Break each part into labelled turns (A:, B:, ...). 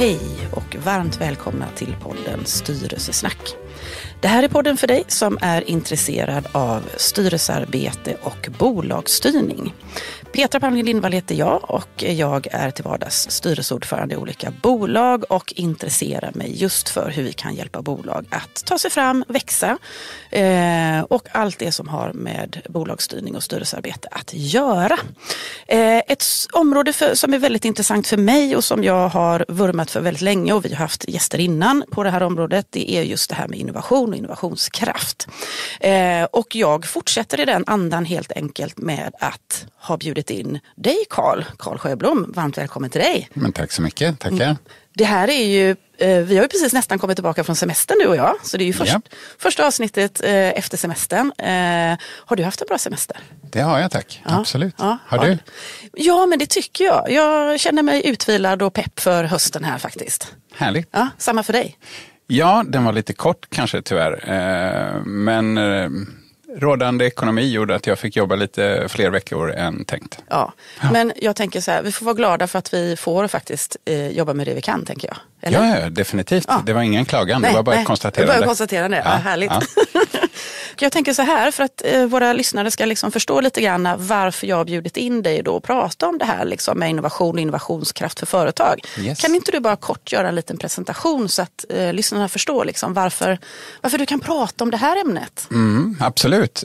A: Hej och varmt välkomna till podden Styrelsesnack. Det här är podden för dig som är intresserad av styrelsearbete och bolagsstyrning. Petra Palmgren Lindvall heter jag och jag är till vardags styrelseordförande i olika bolag och intresserar mig just för hur vi kan hjälpa bolag att ta sig fram, växa och allt det som har med bolagsstyrning och styrelsearbete att göra. Ett område som är väldigt intressant för mig och som jag har vurmat för väldigt länge och vi har haft gäster innan på det här området, det är just det här med innovation och innovationskraft. Och jag fortsätter i den andan helt enkelt med att ha bjudit in dig, Carl Sjöblom. Varmt välkommen till dig.
B: Men tack så mycket, tackar.
A: Det här är ju, vi har ju precis nästan kommit tillbaka från semestern du och jag. Så det är ju första avsnittet efter semestern. Har du haft en bra semester?
B: Det har jag, tack. Ja, absolut.
A: Ja,
B: har du?
A: Ja, men det tycker jag. Jag känner mig utvilad och pepp för hösten här faktiskt.
B: Härligt.
A: Ja, samma för dig.
B: Ja, den var lite kort kanske tyvärr. Men rådande ekonomi gjorde att jag fick jobba lite fler veckor än tänkt.
A: Ja, men jag tänker så här, vi får vara glada för att vi får faktiskt jobba med det vi kan, tänker jag. Eller?
B: Ja, definitivt. Ja. Det var ingen klagan, det var bara ett konstaterande.
A: Det var konstaterande, ja, härligt. Ja. Jag tänker så här, för att våra lyssnare ska liksom förstå lite grann varför jag har bjudit in dig då och prata om det här liksom med innovation och innovationskraft för företag. Yes. Kan inte du bara kort göra en liten presentation så att lyssnarna förstår liksom varför du kan prata om det här ämnet?
B: Absolut.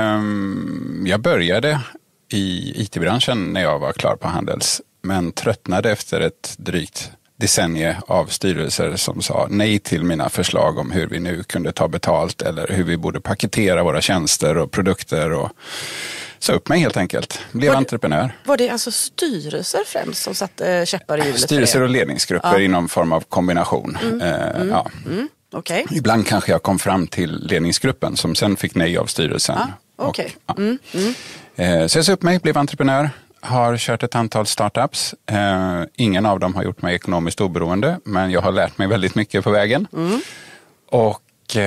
B: Jag började i IT-branschen när jag var klar på Handels, men tröttnade efter ett drygt decennier av styrelser som sa nej till mina förslag om hur vi nu kunde ta betalt eller hur vi borde paketera våra tjänster och produkter och sa upp mig helt enkelt. Blev entreprenör.
A: Var det alltså styrelser främst som satte käppar i hjulet?
B: Styrelser och ledningsgrupper i någon form av kombination.
A: Okay.
B: Ibland kanske jag kom fram till ledningsgruppen som sen fick nej av styrelsen. Så jag sa upp mig, blev entreprenör. Har kört ett antal startups. Ingen av dem har gjort mig ekonomiskt oberoende, men jag har lärt mig väldigt mycket på vägen. Och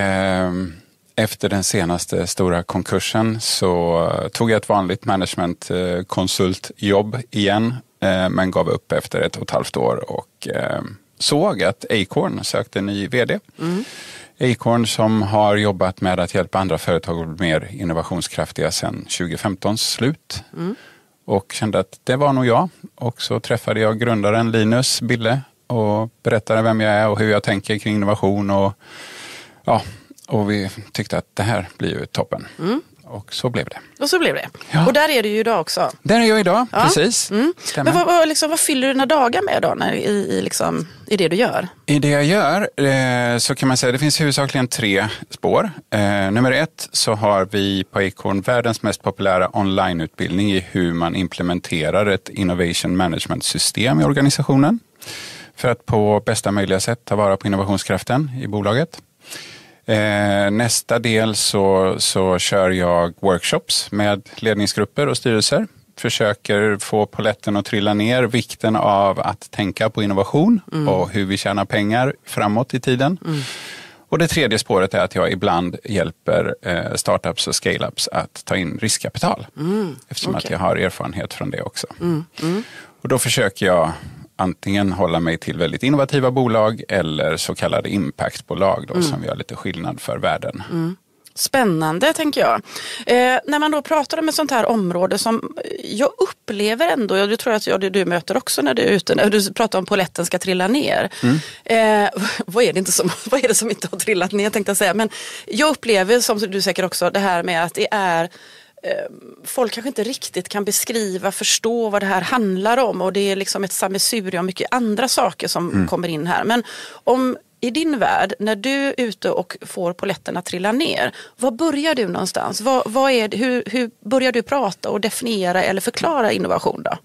B: efter den senaste stora konkursen så tog jag ett vanligt managementkonsultjobb igen, men gav upp efter 1,5 år och såg att Acorn sökte en ny vd. Acorn som har jobbat med att hjälpa andra företag att bli mer innovationskraftiga sedan 2015 slut. Och kände att det var nog jag. Och så träffade jag grundaren Linus Bille och berättade vem jag är och hur jag tänker kring innovation. Och vi tyckte att det här blir ju toppen. Och så blev det.
A: Ja. Och där är du ju idag också.
B: Där är jag idag, precis.
A: Men vad fyller du dina dagar med då i det du gör?
B: I det jag gör så kan man säga att det finns huvudsakligen 3 spår. Nummer 1 så har vi på Acorn världens mest populära onlineutbildning i hur man implementerar ett innovation management system i organisationen. För att på bästa möjliga sätt ta vara på innovationskraften i bolaget. Nästa del så kör jag workshops med ledningsgrupper och styrelser. Försöker få poletten att trilla ner, vikten av att tänka på innovation och hur vi tjänar pengar framåt i tiden. Och det 3:e spåret är att jag ibland hjälper startups och scale-ups att ta in riskkapital. Eftersom att jag har erfarenhet från det också. Och då försöker jag antingen hålla mig till väldigt innovativa bolag eller så kallade impactbolag då, som vi har lite skillnad för världen.
A: Spännande, tänker jag. När man då pratar om ett sånt här område som jag upplever ändå, och det tror jag att du möter också när du är ute, när du pratar om poletten ska trilla ner. Vad är det som inte har trillat ner, tänkte jag säga. Men jag upplever, som du säkert också, det här med att det är folk kanske inte riktigt kan förstå vad det här handlar om, och det är liksom ett sammelsurium och mycket andra saker som kommer in här. Men om i din värld, när du är ute och får poletten att trilla ner, var börjar du någonstans? Hur börjar du prata och definiera eller förklara innovation då?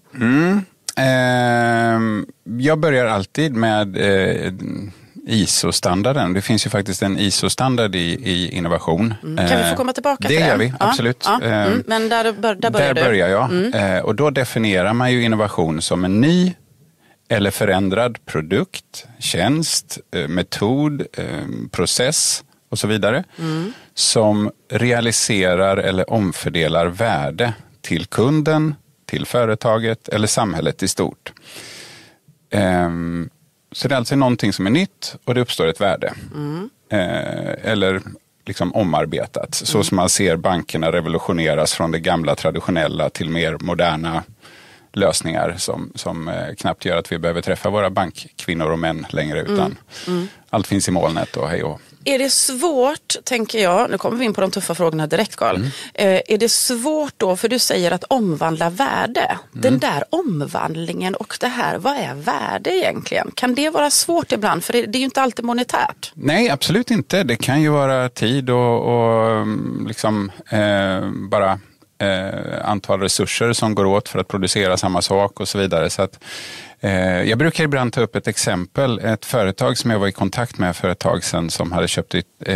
B: Jag börjar alltid med ISO-standarden. Det finns ju faktiskt en ISO-standard i innovation.
A: Kan vi få komma tillbaka till
B: det? Det gör vi, absolut.
A: Men där
B: börjar jag. Och då definierar man ju innovation som en ny eller förändrad produkt, tjänst, metod, process och så vidare som realiserar eller omfördelar värde till kunden, till företaget eller samhället i stort. Så det är alltså någonting som är nytt och det uppstår ett värde. Eller liksom omarbetat. Så som man ser bankerna revolutioneras från det gamla traditionella till mer moderna lösningar som knappt gör att vi behöver träffa våra bankkvinnor och män längre, utan allt finns i molnet och hej och.
A: Är det svårt, tänker jag, nu kommer vi in på de tuffa frågorna direkt, Carl. Är det svårt då, för du säger att omvandla värde, den där omvandlingen och det här, vad är värde egentligen? Kan det vara svårt ibland? För det är ju inte alltid monetärt.
B: Nej, absolut inte. Det kan ju vara tid och liksom bara antal resurser som går åt för att producera samma sak och så vidare. Så att, jag brukar ibland ta upp ett exempel. Ett företag som jag var i kontakt med för ett tag sedan som hade köpt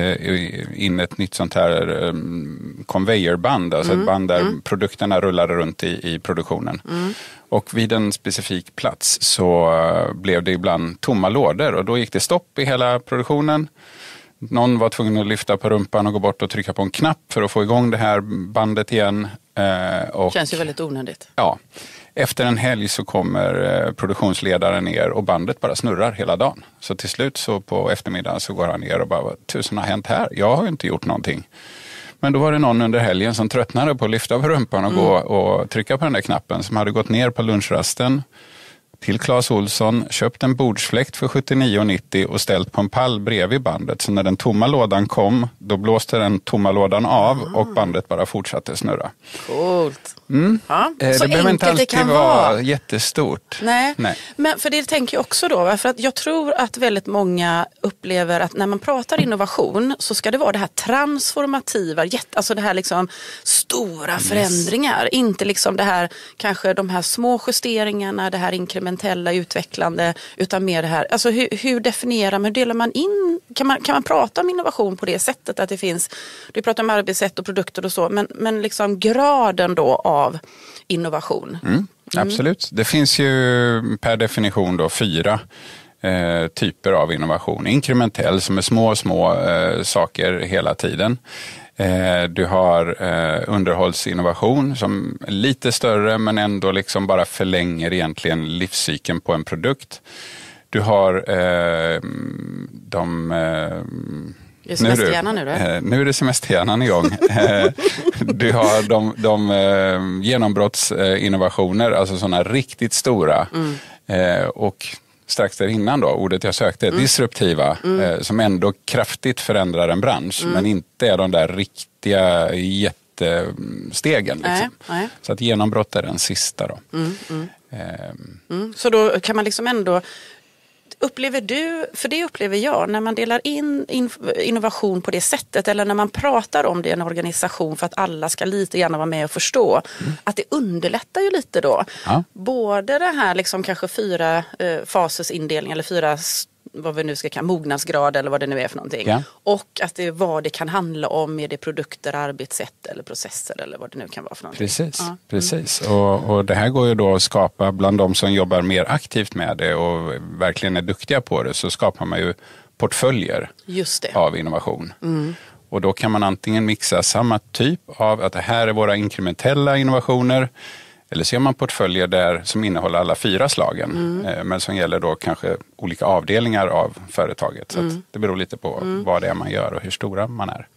B: in ett nytt sånt här conveyorband, alltså ett band där produkterna rullar runt i produktionen. Och vid en specifik plats så blev det ibland tomma lådor och då gick det stopp i hela produktionen. Någon var tvungen att lyfta på rumpan och gå bort och trycka på en knapp för att få igång det här bandet igen.
A: Känns ju väldigt onödigt.
B: Ja. Efter en helg så kommer produktionsledaren ner och bandet bara snurrar hela dagen. Så till slut så på eftermiddagen så går han ner och bara, vad tusen har hänt här? Jag har ju inte gjort någonting. Men då var det någon under helgen som tröttnade på att lyfta på rumpan och gå och trycka på den där knappen, som hade gått ner på lunchrasten till Clas Ohlson, köpt en bordsfläkt för 79,90 och ställt på en pall bredvid bandet. Så när den tomma lådan kom, då blåste den tomma lådan av och bandet bara fortsatte snurra.
A: Coolt.
B: Ja,
A: så
B: det behöver inte alltid
A: kan
B: vara jättestort.
A: Nej, men för det tänker jag också då, för att jag tror att väldigt många upplever att när man pratar innovation så ska det vara det här transformativa, alltså det här liksom stora förändringar, inte liksom det här, kanske de här små justeringarna, det här inkrementella utvecklande, utan mer det här, alltså hur definierar man, hur delar man in, kan man prata om innovation på det sättet att det finns, du pratar om arbetssätt och produkter och så, men liksom graden då av innovation.
B: Absolut. Det finns ju per definition då 4 typer av innovation. Inkrementell, som är små saker hela tiden. Du har underhållsinnovation som är lite större men ändå liksom bara förlänger egentligen livscykeln på en produkt. Du har
A: det är semesterhjärnan nu då?
B: Nu är det semesterhjärnan igång. Du har de genombrottsinnovationer, alltså sådana riktigt stora. Och strax där innan då, ordet jag sökte, disruptiva, som ändå kraftigt förändrar en bransch, men inte är de där riktiga jättestegen. Liksom. Nej. Så att genombrott är den sista då.
A: Så då kan man liksom ändå, upplever du, för det upplever jag, när man delar in innovation på det sättet, eller när man pratar om det i en organisation för att alla ska lite grann vara med och förstå, att det underlättar ju lite då. Ja. Både det här liksom kanske 4 fasesindelning eller 4, vad vi nu ska kalla mognadsgrad eller vad det nu är för någonting. Ja. Och att det vad det kan handla om, är det produkter, arbetssätt eller processer eller vad det nu kan vara för någonting.
B: Precis. Och det här går ju då att skapa bland de som jobbar mer aktivt med det och verkligen är duktiga på det, så skapar man ju portföljer av innovation. Och då kan man antingen mixa samma typ av att det här är våra inkrementella innovationer, eller ser man portföljer där som innehåller alla 4 slagen, men som gäller då kanske olika avdelningar av företaget. Så att det beror lite på vad det är man gör och hur stora man är.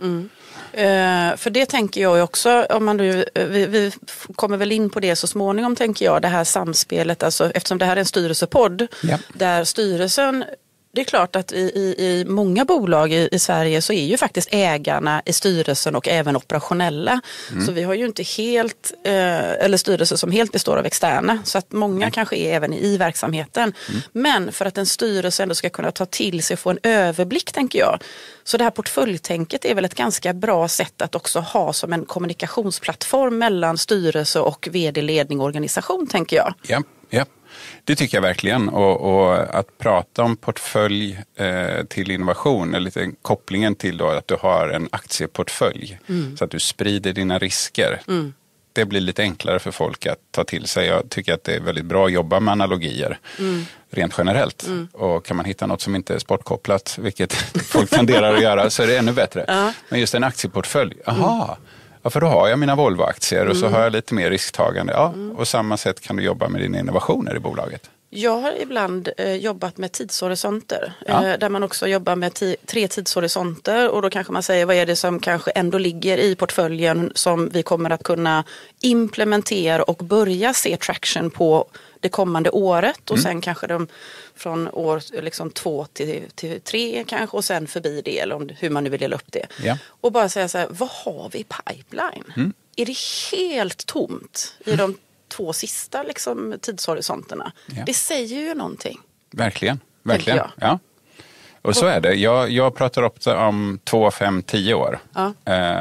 A: För det tänker jag också, om man nu, vi kommer väl in på det så småningom, tänker jag, det här samspelet, alltså, eftersom det här är en styrelsepodd, där styrelsen, det är klart att i många bolag i Sverige så är ju faktiskt ägarna i styrelsen och även operationella. Så vi har ju inte helt, eller styrelser som helt består av externa. Så att många kanske är även i verksamheten. Men för att en styrelse ändå ska kunna ta till sig och få en överblick, tänker jag. Så det här portföljtänket är väl ett ganska bra sätt att också ha som en kommunikationsplattform mellan styrelse och vd-ledning och organisation, tänker jag.
B: Ja. Det tycker jag verkligen, och att prata om portfölj till innovation är lite kopplingen till då att du har en aktieportfölj så att du sprider dina risker. Det blir lite enklare för folk att ta till sig. Jag tycker att det är väldigt bra att jobba med analogier rent generellt. Och kan man hitta något som inte är sportkopplat, vilket folk tenderar att göra, så är det ännu bättre. Men just en aktieportfölj, ja, för då har jag mina Volvo-aktier och så har jag lite mer risktagande. Ja, och samma sätt kan du jobba med dina innovationer i bolaget.
A: Jag har ibland jobbat med tidshorisonter där man också jobbar med 3 tidshorisonter och då kanske man säger vad är det som kanske ändå ligger i portföljen som vi kommer att kunna implementera och börja se traction på det kommande året och sen kanske de från år liksom 2 till 3 kanske och sen förbi det eller hur man nu vill dela upp det.
B: Ja.
A: Och bara säga så här, vad har vi i pipeline? Är det helt tomt i de 2 sista liksom, tidshorisonterna? Ja. Det säger ju någonting.
B: Verkligen. Ja. Och så är det. Jag pratar ofta om 2, 5, 10 år. Ja.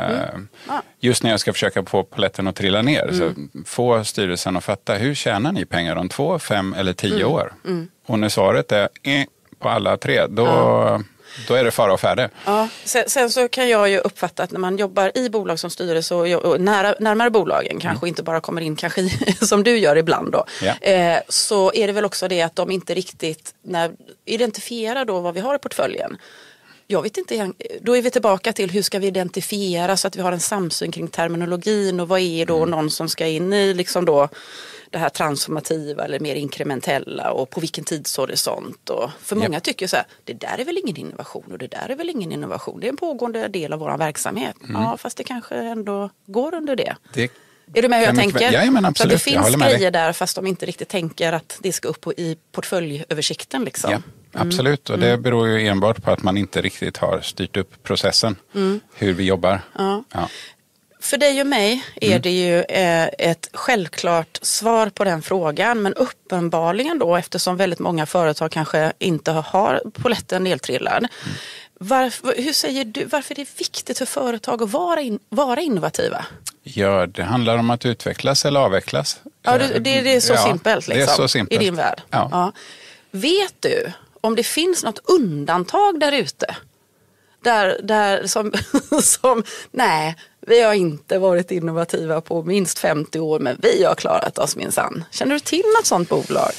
B: Just när jag ska försöka få paletten att trilla ner. Så få styrelsen att fatta, hur tjänar ni pengar om 2, 5 eller 10 år? Och när svaret är på alla 3, då är det fara och färde. Ja.
A: Sen så kan jag ju uppfatta att när man jobbar i bolag som styrelse och närmare bolagen kanske inte bara kommer in kanske som du gör ibland då. Så är det väl också det att de inte riktigt identifierar då vad vi har i portföljen. Jag vet inte, då är vi tillbaka till hur ska vi identifiera så att vi har en samsyn kring terminologin och vad är då någon som ska in i liksom då det här transformativa eller mer inkrementella och på vilken tidshorisont. Och för många tycker så här, det där är väl ingen innovation och det där är väl ingen innovation. Det är en pågående del av vår verksamhet. Ja, fast det kanske ändå går under det. Är du med hur jag tänker?
B: Ja, men absolut.
A: Så det finns grejer där fast de inte riktigt tänker att det ska upp i portföljöversikten liksom.
B: Ja. Absolut, och det beror ju enbart på att man inte riktigt har styrt upp processen, hur vi jobbar. Ja.
A: För dig och mig är det ju ett självklart svar på den frågan, men uppenbarligen då eftersom väldigt många företag kanske inte har poletten nedtrillad. Hur säger du, varför är det viktigt för företag att vara innovativa?
B: Ja, det handlar om att utvecklas eller avvecklas.
A: Ja, det är så simpelt liksom,
B: det är så simpelt.
A: I din värld. Ja. Vet du om det finns något undantag där ute? Där som nej, vi har inte varit innovativa på minst 50 år, men vi har klarat oss minsann. Känner du till något sånt bolag?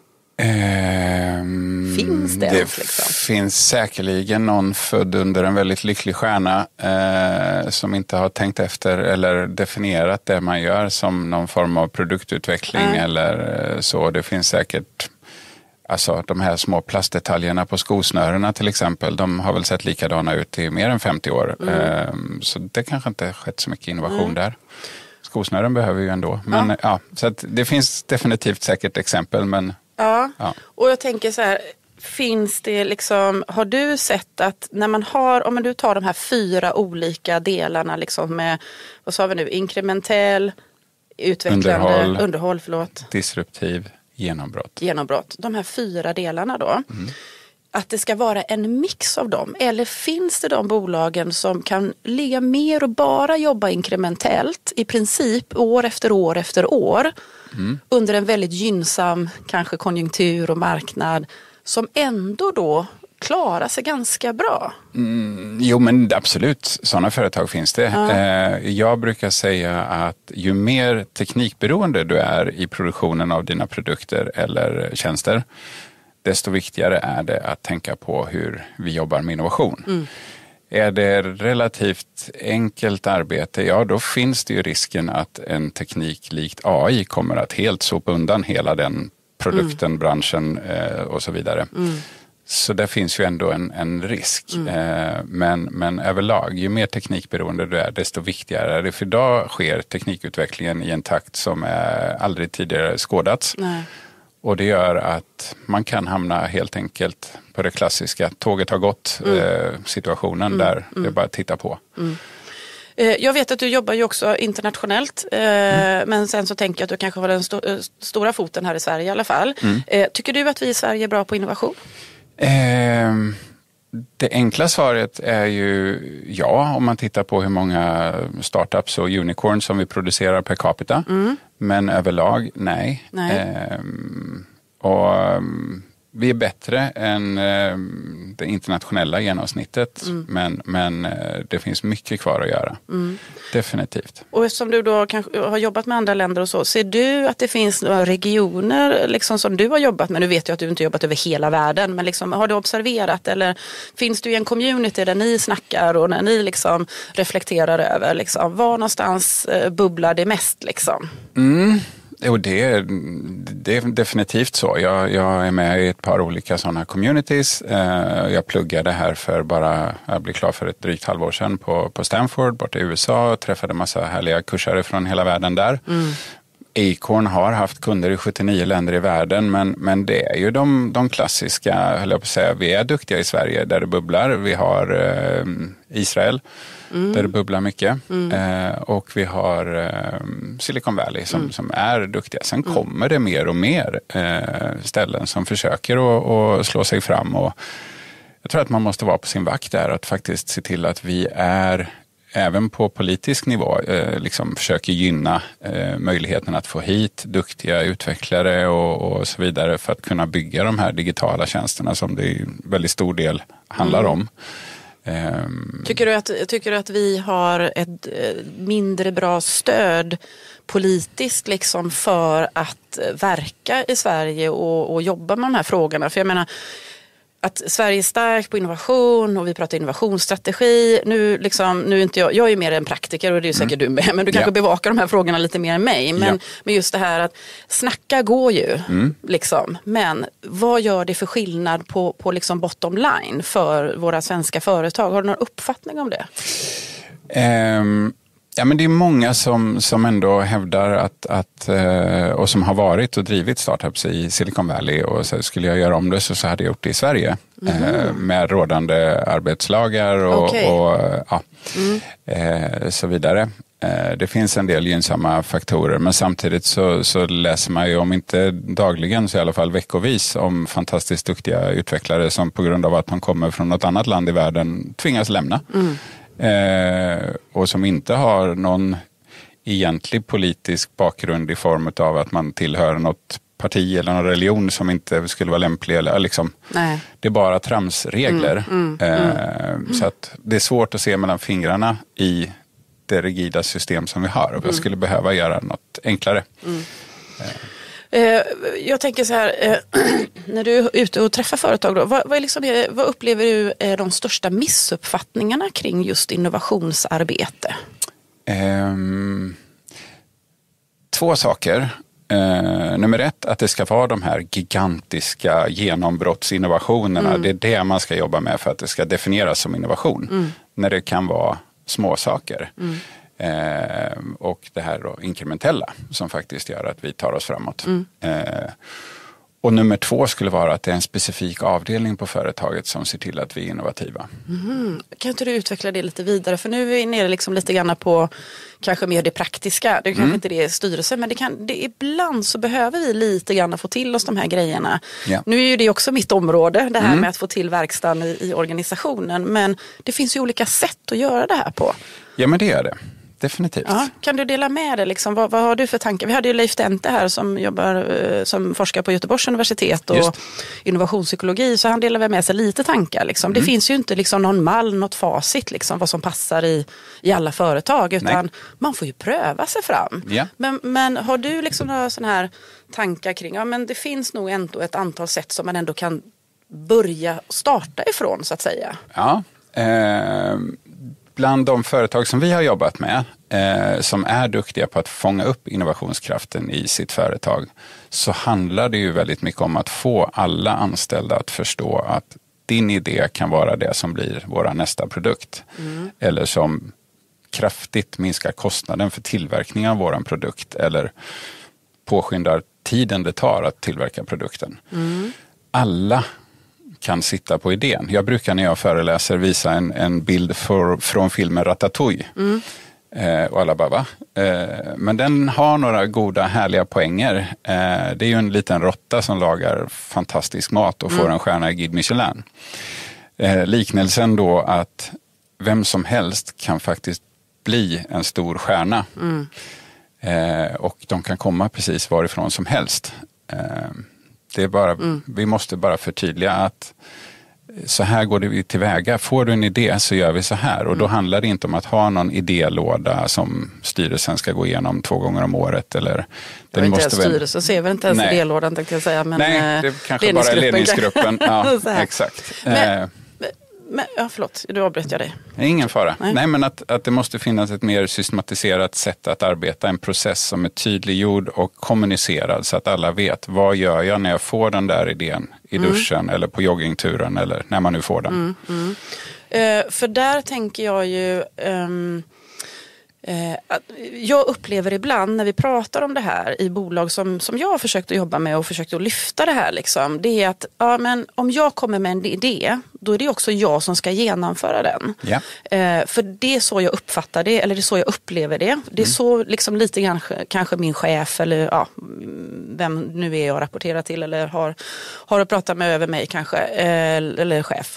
A: Finns det ens, liksom?
B: Finns säkerligen någon född under en väldigt lycklig stjärna som inte har tänkt efter eller definierat det man gör som någon form av produktutveckling eller så. Det finns säkert, alltså de här små plastdetaljerna på skosnörena till exempel, de har väl sett likadana ut i mer än 50 år. Så det kanske inte har skett så mycket innovation där. Skosnören behöver vi ju ändå. Men så att det finns definitivt säkert exempel, men
A: Ja, och jag tänker så här, finns det liksom, har du sett att när man har, om du tar de här 4 olika delarna liksom med, vad sa vi nu, inkrementell, utvecklande, underhåll,
B: disruptiv, genombrott. De här 4 delarna då, att det ska vara en mix av dem, eller finns det de bolagen som kan ligga mer och bara jobba inkrementellt i princip år efter år efter år under en väldigt gynnsam kanske konjunktur och marknad som ändå då klarar sig ganska bra? Jo, men absolut, sådana företag finns det. Jag brukar säga att ju mer teknikberoende du är i produktionen av dina produkter eller tjänster, desto viktigare är det att tänka på hur vi jobbar med innovation. Är det relativt enkelt arbete, då finns det ju risken att en teknik likt AI kommer att helt sopa undan hela den produkten, branschen och så vidare. Så det finns ju ändå en risk. Men överlag, ju mer teknikberoende du är, desto viktigare är det. För idag sker teknikutvecklingen i en takt som aldrig tidigare skådats. Nej. Och det gör att man kan hamna helt enkelt på det klassiska tåget har gått situationen där det är bara att titta på.
A: Jag vet att du jobbar ju också internationellt, men sen så tänker jag att du kanske har den stora foten här i Sverige i alla fall. Tycker du att vi i Sverige är bra på innovation?
B: Det enkla svaret är ju ja, om man tittar på hur många startups och unicorns som vi producerar per capita. Men överlag nej. Och vi är bättre än det internationella genomsnittet, men det finns mycket kvar att göra. Definitivt.
A: Och eftersom du då kanske har jobbat med andra länder och så, ser du att det finns några regioner liksom, som du har jobbat med? Nu vet jag att du inte jobbat över hela världen, men liksom, har du observerat eller finns du i en community där ni snackar och när ni liksom reflekterar över liksom, var någonstans bubblar det mest liksom?
B: Jo, det är definitivt så. Jag är med i ett par olika sådana communities. Jag pluggade här jag blev klar för ett drygt halvår sedan på Stanford borta i USA och träffade massa härliga kursare från hela världen där. Acorn har haft kunder i 79 länder i världen, men det är ju de klassiska, höll jag på att säga, vi är duktiga i Sverige där det bubblar. Vi har Israel där det bubblar mycket och vi har Silicon Valley som är duktiga. Sen kommer det mer och mer ställen som försöker att slå sig fram, och jag tror att man måste vara på sin vakt där, att faktiskt se till att vi är även på politisk nivå liksom försöker gynna möjligheten att få hit duktiga utvecklare och så vidare för att kunna bygga de här digitala tjänsterna som det i väldigt stor del handlar om.
A: Tycker du att vi har ett mindre bra stöd politiskt liksom för att verka i Sverige och jobba med de här frågorna? För jag menar, att Sverige är starkt på innovation och vi pratar innovationsstrategi. Nu är inte jag är mer en praktiker och det är säkert du med, men du kanske bevakar de här frågorna lite mer än mig. Men just det här att snacka går ju, liksom. Men vad gör det för skillnad på liksom bottom line för våra svenska företag? Har du någon uppfattning om det?
B: Ja, men det är många som ändå hävdar att och som har varit och drivit startups i Silicon Valley, och så skulle jag göra om det så hade jag gjort det i Sverige med rådande arbetslagar och så vidare. Det finns en del gynnsamma faktorer, men samtidigt så läser man ju, om inte dagligen så i alla fall veckovis, om fantastiskt duktiga utvecklare som på grund av att de kommer från något annat land i världen tvingas lämna. Och som inte har någon egentlig politisk bakgrund i form av att man tillhör något parti eller någon religion som inte skulle vara lämplig. Eller liksom. Det är bara tramsregler. Så att det är svårt att se mellan fingrarna i det rigida system som vi har. Och jag skulle behöva göra något enklare.
A: Jag tänker så här, när du är ute och träffar företag då, vad upplever du är de största missuppfattningarna kring just innovationsarbete?
B: 2 saker. Nummer 1, att det ska vara de här gigantiska genombrottsinnovationerna. Det är det man ska jobba med för att det ska definieras som innovation. När det kan vara små saker. Och det här då inkrementella som faktiskt gör att vi tar oss framåt. Och nummer 2 skulle vara att det är en specifik avdelning på företaget som ser till att vi är innovativa.
A: Kan inte du utveckla det lite vidare? För nu är vi nere liksom lite grann på kanske mer det praktiska. Det kanske inte det är styrelse, men ibland så behöver vi lite grann få till oss de här grejerna. Nu är ju det också mitt område, det här med att få till verkstaden i organisationen. Men det finns ju olika sätt att göra det här på.
B: Ja, men det är det. Definitivt.
A: Ja, kan du dela med dig? Liksom, vad har du för tankar? Vi hade ju Leif Dente här som jobbar som forskar på Göteborgs universitet och innovationspsykologi, så han delar väl med sig lite tankar. Liksom. Det finns ju inte liksom någon mall, något facit liksom, vad som passar i alla företag, utan man får ju pröva sig fram. Men har du liksom några sådana här tankar kring, men det finns nog ändå ett antal sätt som man ändå kan börja starta ifrån, så att säga?
B: Ja, bland de företag som vi har jobbat med som är duktiga på att fånga upp innovationskraften i sitt företag, så handlar det ju väldigt mycket om att få alla anställda att förstå att din idé kan vara det som blir våra nästa produkt. Eller som kraftigt minskar kostnaden för tillverkningen av våran produkt eller påskyndar tiden det tar att tillverka produkten. Alla kan sitta på idén. Jag brukar när jag föreläser visa en bild från filmen Ratatouille. Och alla bara, va? Men den har några goda, härliga poänger. Det är ju en liten råtta som lagar fantastisk mat och får en stjärna i Guide Michelin. Liknelsen då att vem som helst kan faktiskt bli en stor stjärna. Och de kan komma precis varifrån som helst. Det är bara, vi måste bara förtydliga att så här går det tillväga. Får du en idé så gör vi så här. Och då handlar det inte om att ha någon idélåda som styrelsen ska gå igenom 2 gånger om året. Eller,
A: den måste inte ens styrelsen ser väl inte ens idélådan, tänkte jag säga. Men
B: nej, det kanske bara är ledningsgruppen. Ja, exakt.
A: Men, förlåt, du avbröt jag dig.
B: Ingen fara. Nej, men att det måste finnas ett mer systematiserat sätt att arbeta. En process som är tydliggjord och kommunicerad så att alla vet vad gör jag när jag får den där idén i duschen eller på joggingturen eller när man nu får den.
A: För där tänker jag ju... jag upplever ibland när vi pratar om det här i bolag som jag har försökt att jobba med och försökt att lyfta det här liksom, det är att men om jag kommer med en idé, då är det också jag som ska genomföra den. För det är så jag uppfattar det, eller det är så jag upplever det. Det är så liksom lite grann kanske min chef eller vem nu är jag rapporterar till eller har att prata med över mig kanske, eller chef,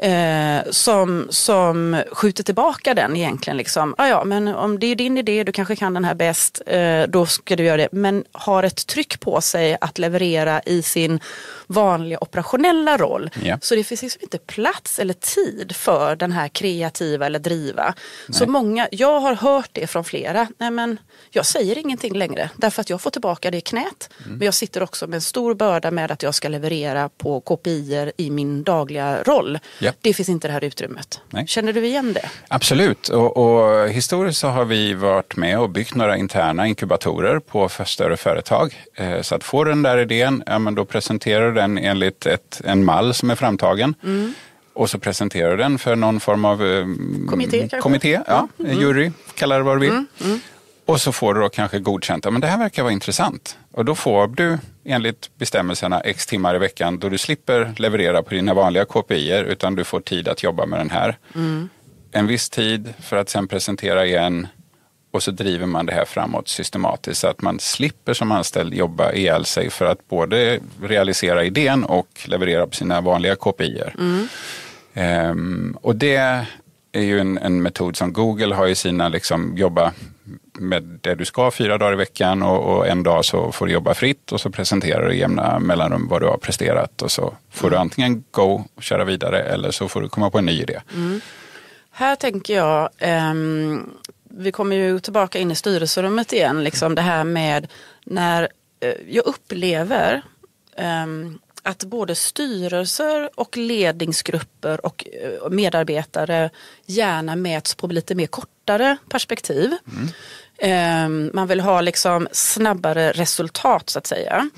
A: som skjuter tillbaka den egentligen liksom. Men om det är din idé, du kanske kan den här bäst, då ska du göra det. Men har ett tryck på sig att leverera i sin vanliga operationella roll. Så det finns liksom inte plats eller tid för den här kreativa eller driva. Så jag har hört det från flera. Nej, men jag säger ingenting längre därför att jag får tillbaka det i knät. Men jag sitter också med en stor börda med att jag ska leverera på kopior i min dagliga roll. Det finns inte det här utrymmet. Känner du igen det?
B: Absolut. Och historiskt så har vi varit med och byggt några interna inkubatorer på för större företag. Så att få den där idén, men då presenterar den enligt en mall som är framtagen. Och så presenterar den för någon form av kommitté jury, kallar det vad du vill. Och så får du då kanske godkänt. Men det här verkar vara intressant. Och då får du enligt bestämmelserna x timmar i veckan då du slipper leverera på dina vanliga KPI:er utan du får tid att jobba med den här. En viss tid för att sen presentera igen och så driver man det här framåt systematiskt så att man slipper som anställd jobba ihjäl sig för att både realisera idén och leverera på sina vanliga KPI:er. Och det är ju en metod som Google har i sina liksom jobba med det du ska 4 dagar i veckan och en dag så får du jobba fritt och så presenterar du jämna mellanrum vad du har presterat och så får du antingen gå och köra vidare eller så får du komma på en ny idé.
A: Här tänker jag, vi kommer ju tillbaka in i styrelserummet igen, liksom det här med när jag upplever att både styrelser och ledningsgrupper och medarbetare gärna mäts på lite mer kortare perspektiv. Man vill ha liksom snabbare resultat så att säga.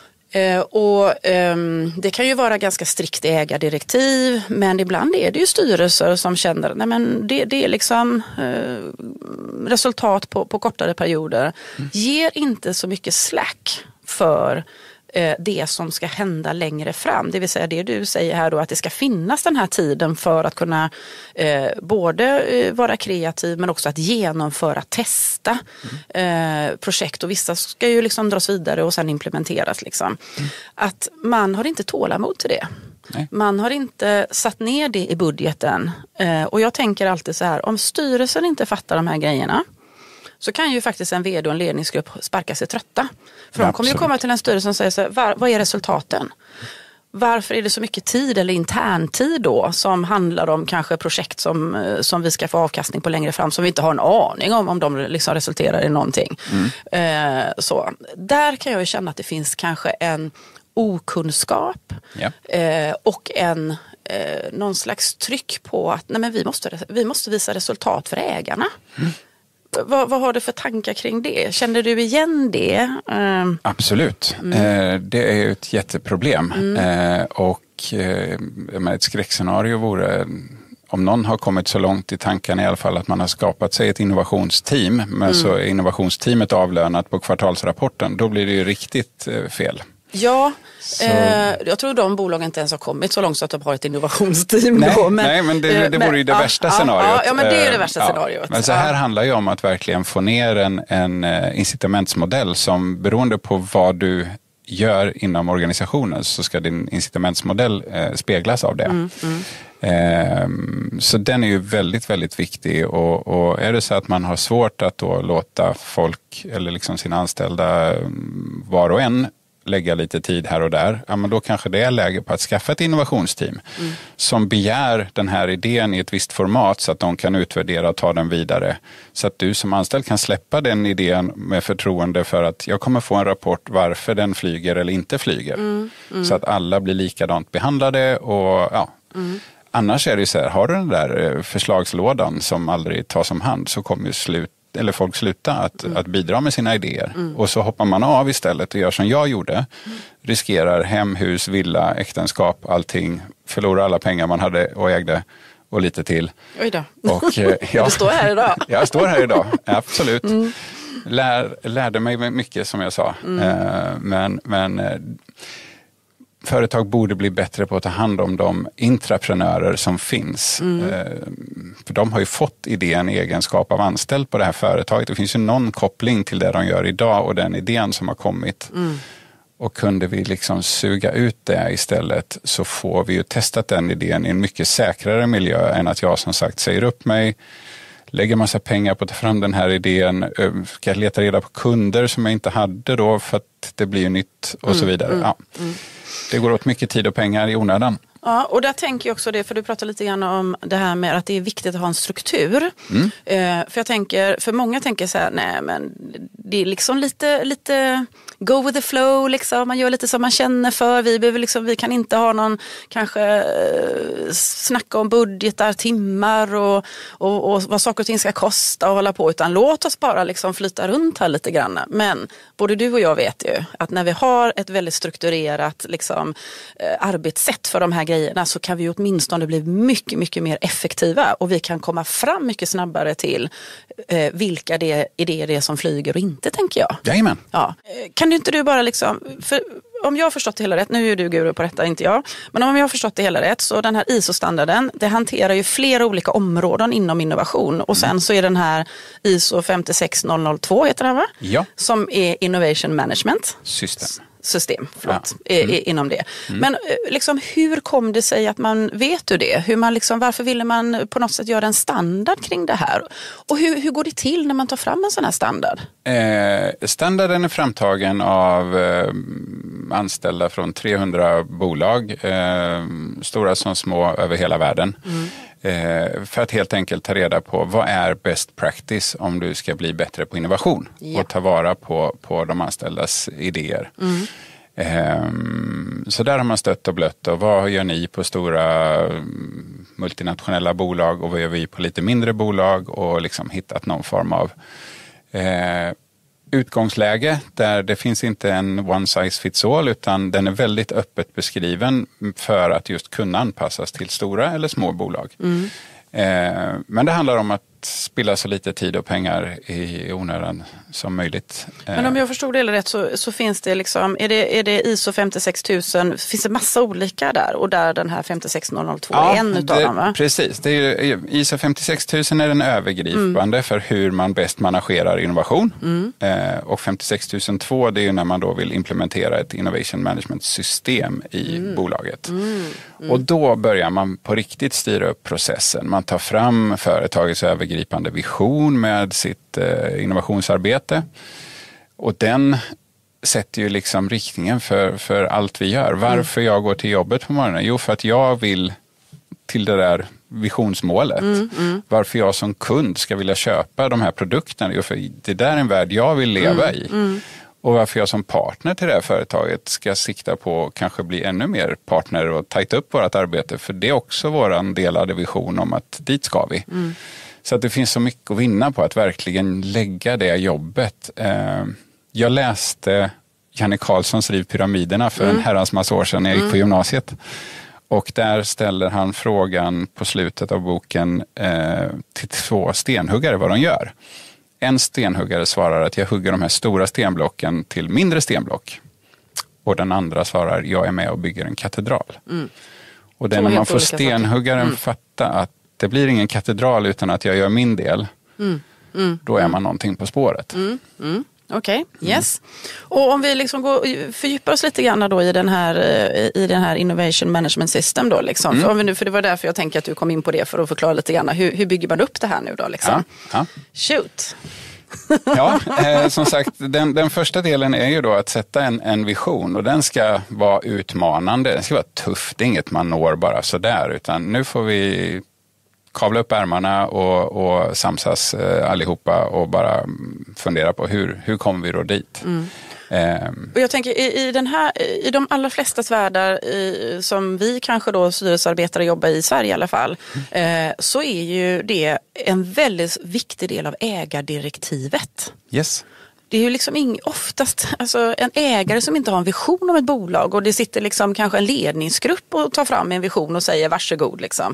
A: Det kan ju vara ganska strikt ägardirektiv, men ibland är det ju styrelser som känner nej men det är liksom resultat på kortare perioder. Ger inte så mycket slack för det som ska hända längre fram. Det vill säga det du säger här då, att det ska finnas den här tiden för att kunna både vara kreativ men också att genomföra, testa projekt, och vissa ska ju liksom dras vidare och sen implementeras liksom. Att man har inte tålamod till det. Man har inte satt ner det i budgeten. Och jag tänker alltid så här, om styrelsen inte fattar de här grejerna så kan ju faktiskt en vd och en ledningsgrupp sparka sig trötta. För de kommer ju komma till en styrelse och säga så här, vad är resultaten? Varför är det så mycket tid eller intern-tid då som handlar om kanske projekt som vi ska få avkastning på längre fram som vi inte har en aning om de liksom resulterar i någonting. Så där kan jag ju känna att det finns kanske en okunskap och någon slags tryck på att nej, men vi måste visa resultat för ägarna. Vad har du för tankar kring det? Känner du igen det?
B: Absolut. Det är ju ett jätteproblem. Och ett skräckscenario vore om någon har kommit så långt i tanken i alla fall att man har skapat sig ett innovationsteam, men så är innovationsteamet avlönat på kvartalsrapporten, då blir det ju riktigt fel.
A: Ja, jag tror de bolagen inte ens har kommit så långt så att de har ett innovationsteam.
B: Nej, men det vore ju det värsta scenariot.
A: Ja, men det är det värsta scenariot.
B: Men så här handlar ju om att verkligen få ner en incitamentsmodell som beroende på vad du gör inom organisationen så ska din incitamentsmodell speglas av det. Så den är ju väldigt, väldigt viktig och är det så att man har svårt att då låta folk eller liksom sina anställda var och en lägga lite tid här och där, ja, men då kanske det är läge på att skaffa ett innovationsteam som begär den här idén i ett visst format så att de kan utvärdera och ta den vidare. Så att du som anställd kan släppa den idén med förtroende för att jag kommer få en rapport varför den flyger eller inte flyger. Så att alla blir likadant behandlade och annars är det ju så här, har du den där förslagslådan som aldrig tas om hand så kommer ju folk sluta att bidra med sina idéer. Och så hoppar man av istället och gör som jag gjorde. Riskerar hem, hus, villa, äktenskap, allting. Förlorar alla pengar man hade och ägde och lite till.
A: Oj då.
B: Och,
A: Du står här idag.
B: Jag står här idag, absolut. Lärde mig mycket som jag sa. Men företag borde bli bättre på att ta hand om de intraprenörer som finns. För de har ju fått idén i egenskap av anställd på det här företaget. Det finns ju någon koppling till det de gör idag och den idén som har kommit. Och kunde vi liksom suga ut det istället så får vi ju testat den idén i en mycket säkrare miljö än att jag som sagt säger upp mig, lägger massa pengar på att ta fram den här idén, ska leta reda på kunder som jag inte hade då för att det blir ju nytt och så vidare. Det går åt mycket tid och pengar i onödan.
A: Ja, och där tänker jag också det, för du pratar lite grann om det här med att det är viktigt att ha en struktur. För jag tänker, för många tänker så här, nej men det är liksom lite go with the flow, liksom. Man gör lite som man känner för. Vi kan inte ha någon kanske snacka om budgetar, timmar och vad saker och ting ska kosta och hålla på, utan låt oss bara liksom flyta runt här lite grann. Men både du och jag vet ju att när vi har ett väldigt strukturerat liksom, arbetssätt för de här grejerna så kan vi åtminstone bli mycket, mycket mer effektiva och vi kan komma fram mycket snabbare till vilka idéer det är som flyger och inte, tänker jag.
B: Jajamän.
A: Ja. Kan du inte du bara liksom, för om jag har förstått det hela rätt, nu är du guru på detta, inte jag, men om jag har förstått det hela rätt så den här ISO-standarden, det hanterar ju flera olika områden inom innovation och sen så är den här ISO 56002 heter den, va?
B: Ja.
A: Som är Innovation Management System, inom det. Men liksom, hur kom det sig att man vet det? Varför ville man på något sätt göra en standard kring det här? Och hur går det till när man tar fram en sån här standard?
B: Standarden är framtagen av anställda från 300 bolag, stora som små över hela världen. För att helt enkelt ta reda på vad är best practice om du ska bli bättre på innovation och ta vara på de anställdas idéer. Så där har man stött och blött och vad gör ni på stora multinationella bolag och vad gör vi på lite mindre bolag och liksom hittat någon form av utgångsläge där det finns inte en one size fits all utan den är väldigt öppet beskriven för att just kunna anpassas till stora eller små bolag. Men det handlar om att spilla så lite tid och pengar i onödan som möjligt.
A: Men om jag förstod det rätt så finns det liksom, är det ISO 56000, finns det massa olika där och där den här 56002 är en utav dem, va?
B: Precis, det är ju, ISO 56000 är den övergripande för hur man bäst managerar innovation och 56002 det är ju när man då vill implementera ett innovation management system i bolaget. Och då börjar man på riktigt styra upp processen. Man tar fram företagets övergripande vision med sitt innovationsarbete och den sätter ju liksom riktningen för allt vi gör. Varför jag går till jobbet på morgonen? Jo, för att jag vill till det där visionsmålet. Varför jag som kund ska vilja köpa de här produkterna? Jo, för det där är en värld jag vill leva i. Och varför jag som partner till det här företaget ska sikta på att kanske bli ännu mer partner och tajta upp vårt arbete. För det är också våran delade vision om att dit ska vi. Så att det finns så mycket att vinna på att verkligen lägga det jobbet. Jag läste Janne Karlssons Riv pyramiderna för en herrans massa år sedan när jag gick på gymnasiet. Och där ställer han frågan på slutet av boken till 2 stenhuggare vad de gör. En stenhuggare svarar att jag hugger de här stora stenblocken till mindre stenblock. Och den andra svarar jag är med och bygger en katedral. Och det är när man får stenhuggaren fatta att det blir ingen katedral utan att jag gör min del. Då är man någonting på spåret.
A: Okej, yes. Och om vi liksom fördjupar oss lite grann då i den här Innovation Management System då liksom. För det var därför jag tänker att du kom in på det för att förklara lite grann. Hur bygger man upp det här nu då liksom?
B: Ja.
A: Shoot!
B: Ja, som sagt, den första delen är ju då att sätta en vision och den ska vara utmanande. Den ska vara tuff, det är inget man når bara sådär utan nu får vi kavla upp ärmarna och samsas allihopa och bara fundera på hur kommer vi då dit.
A: Och jag tänker i de allra flesta världar som vi kanske då styrelsearbetare jobbar i Sverige i alla fall, så är ju det en väldigt viktig del av ägardirektivet.
B: Yes.
A: Det är ju liksom oftast en ägare som inte har en vision om ett bolag och det sitter liksom kanske en ledningsgrupp och tar fram en vision och säger varsågod liksom.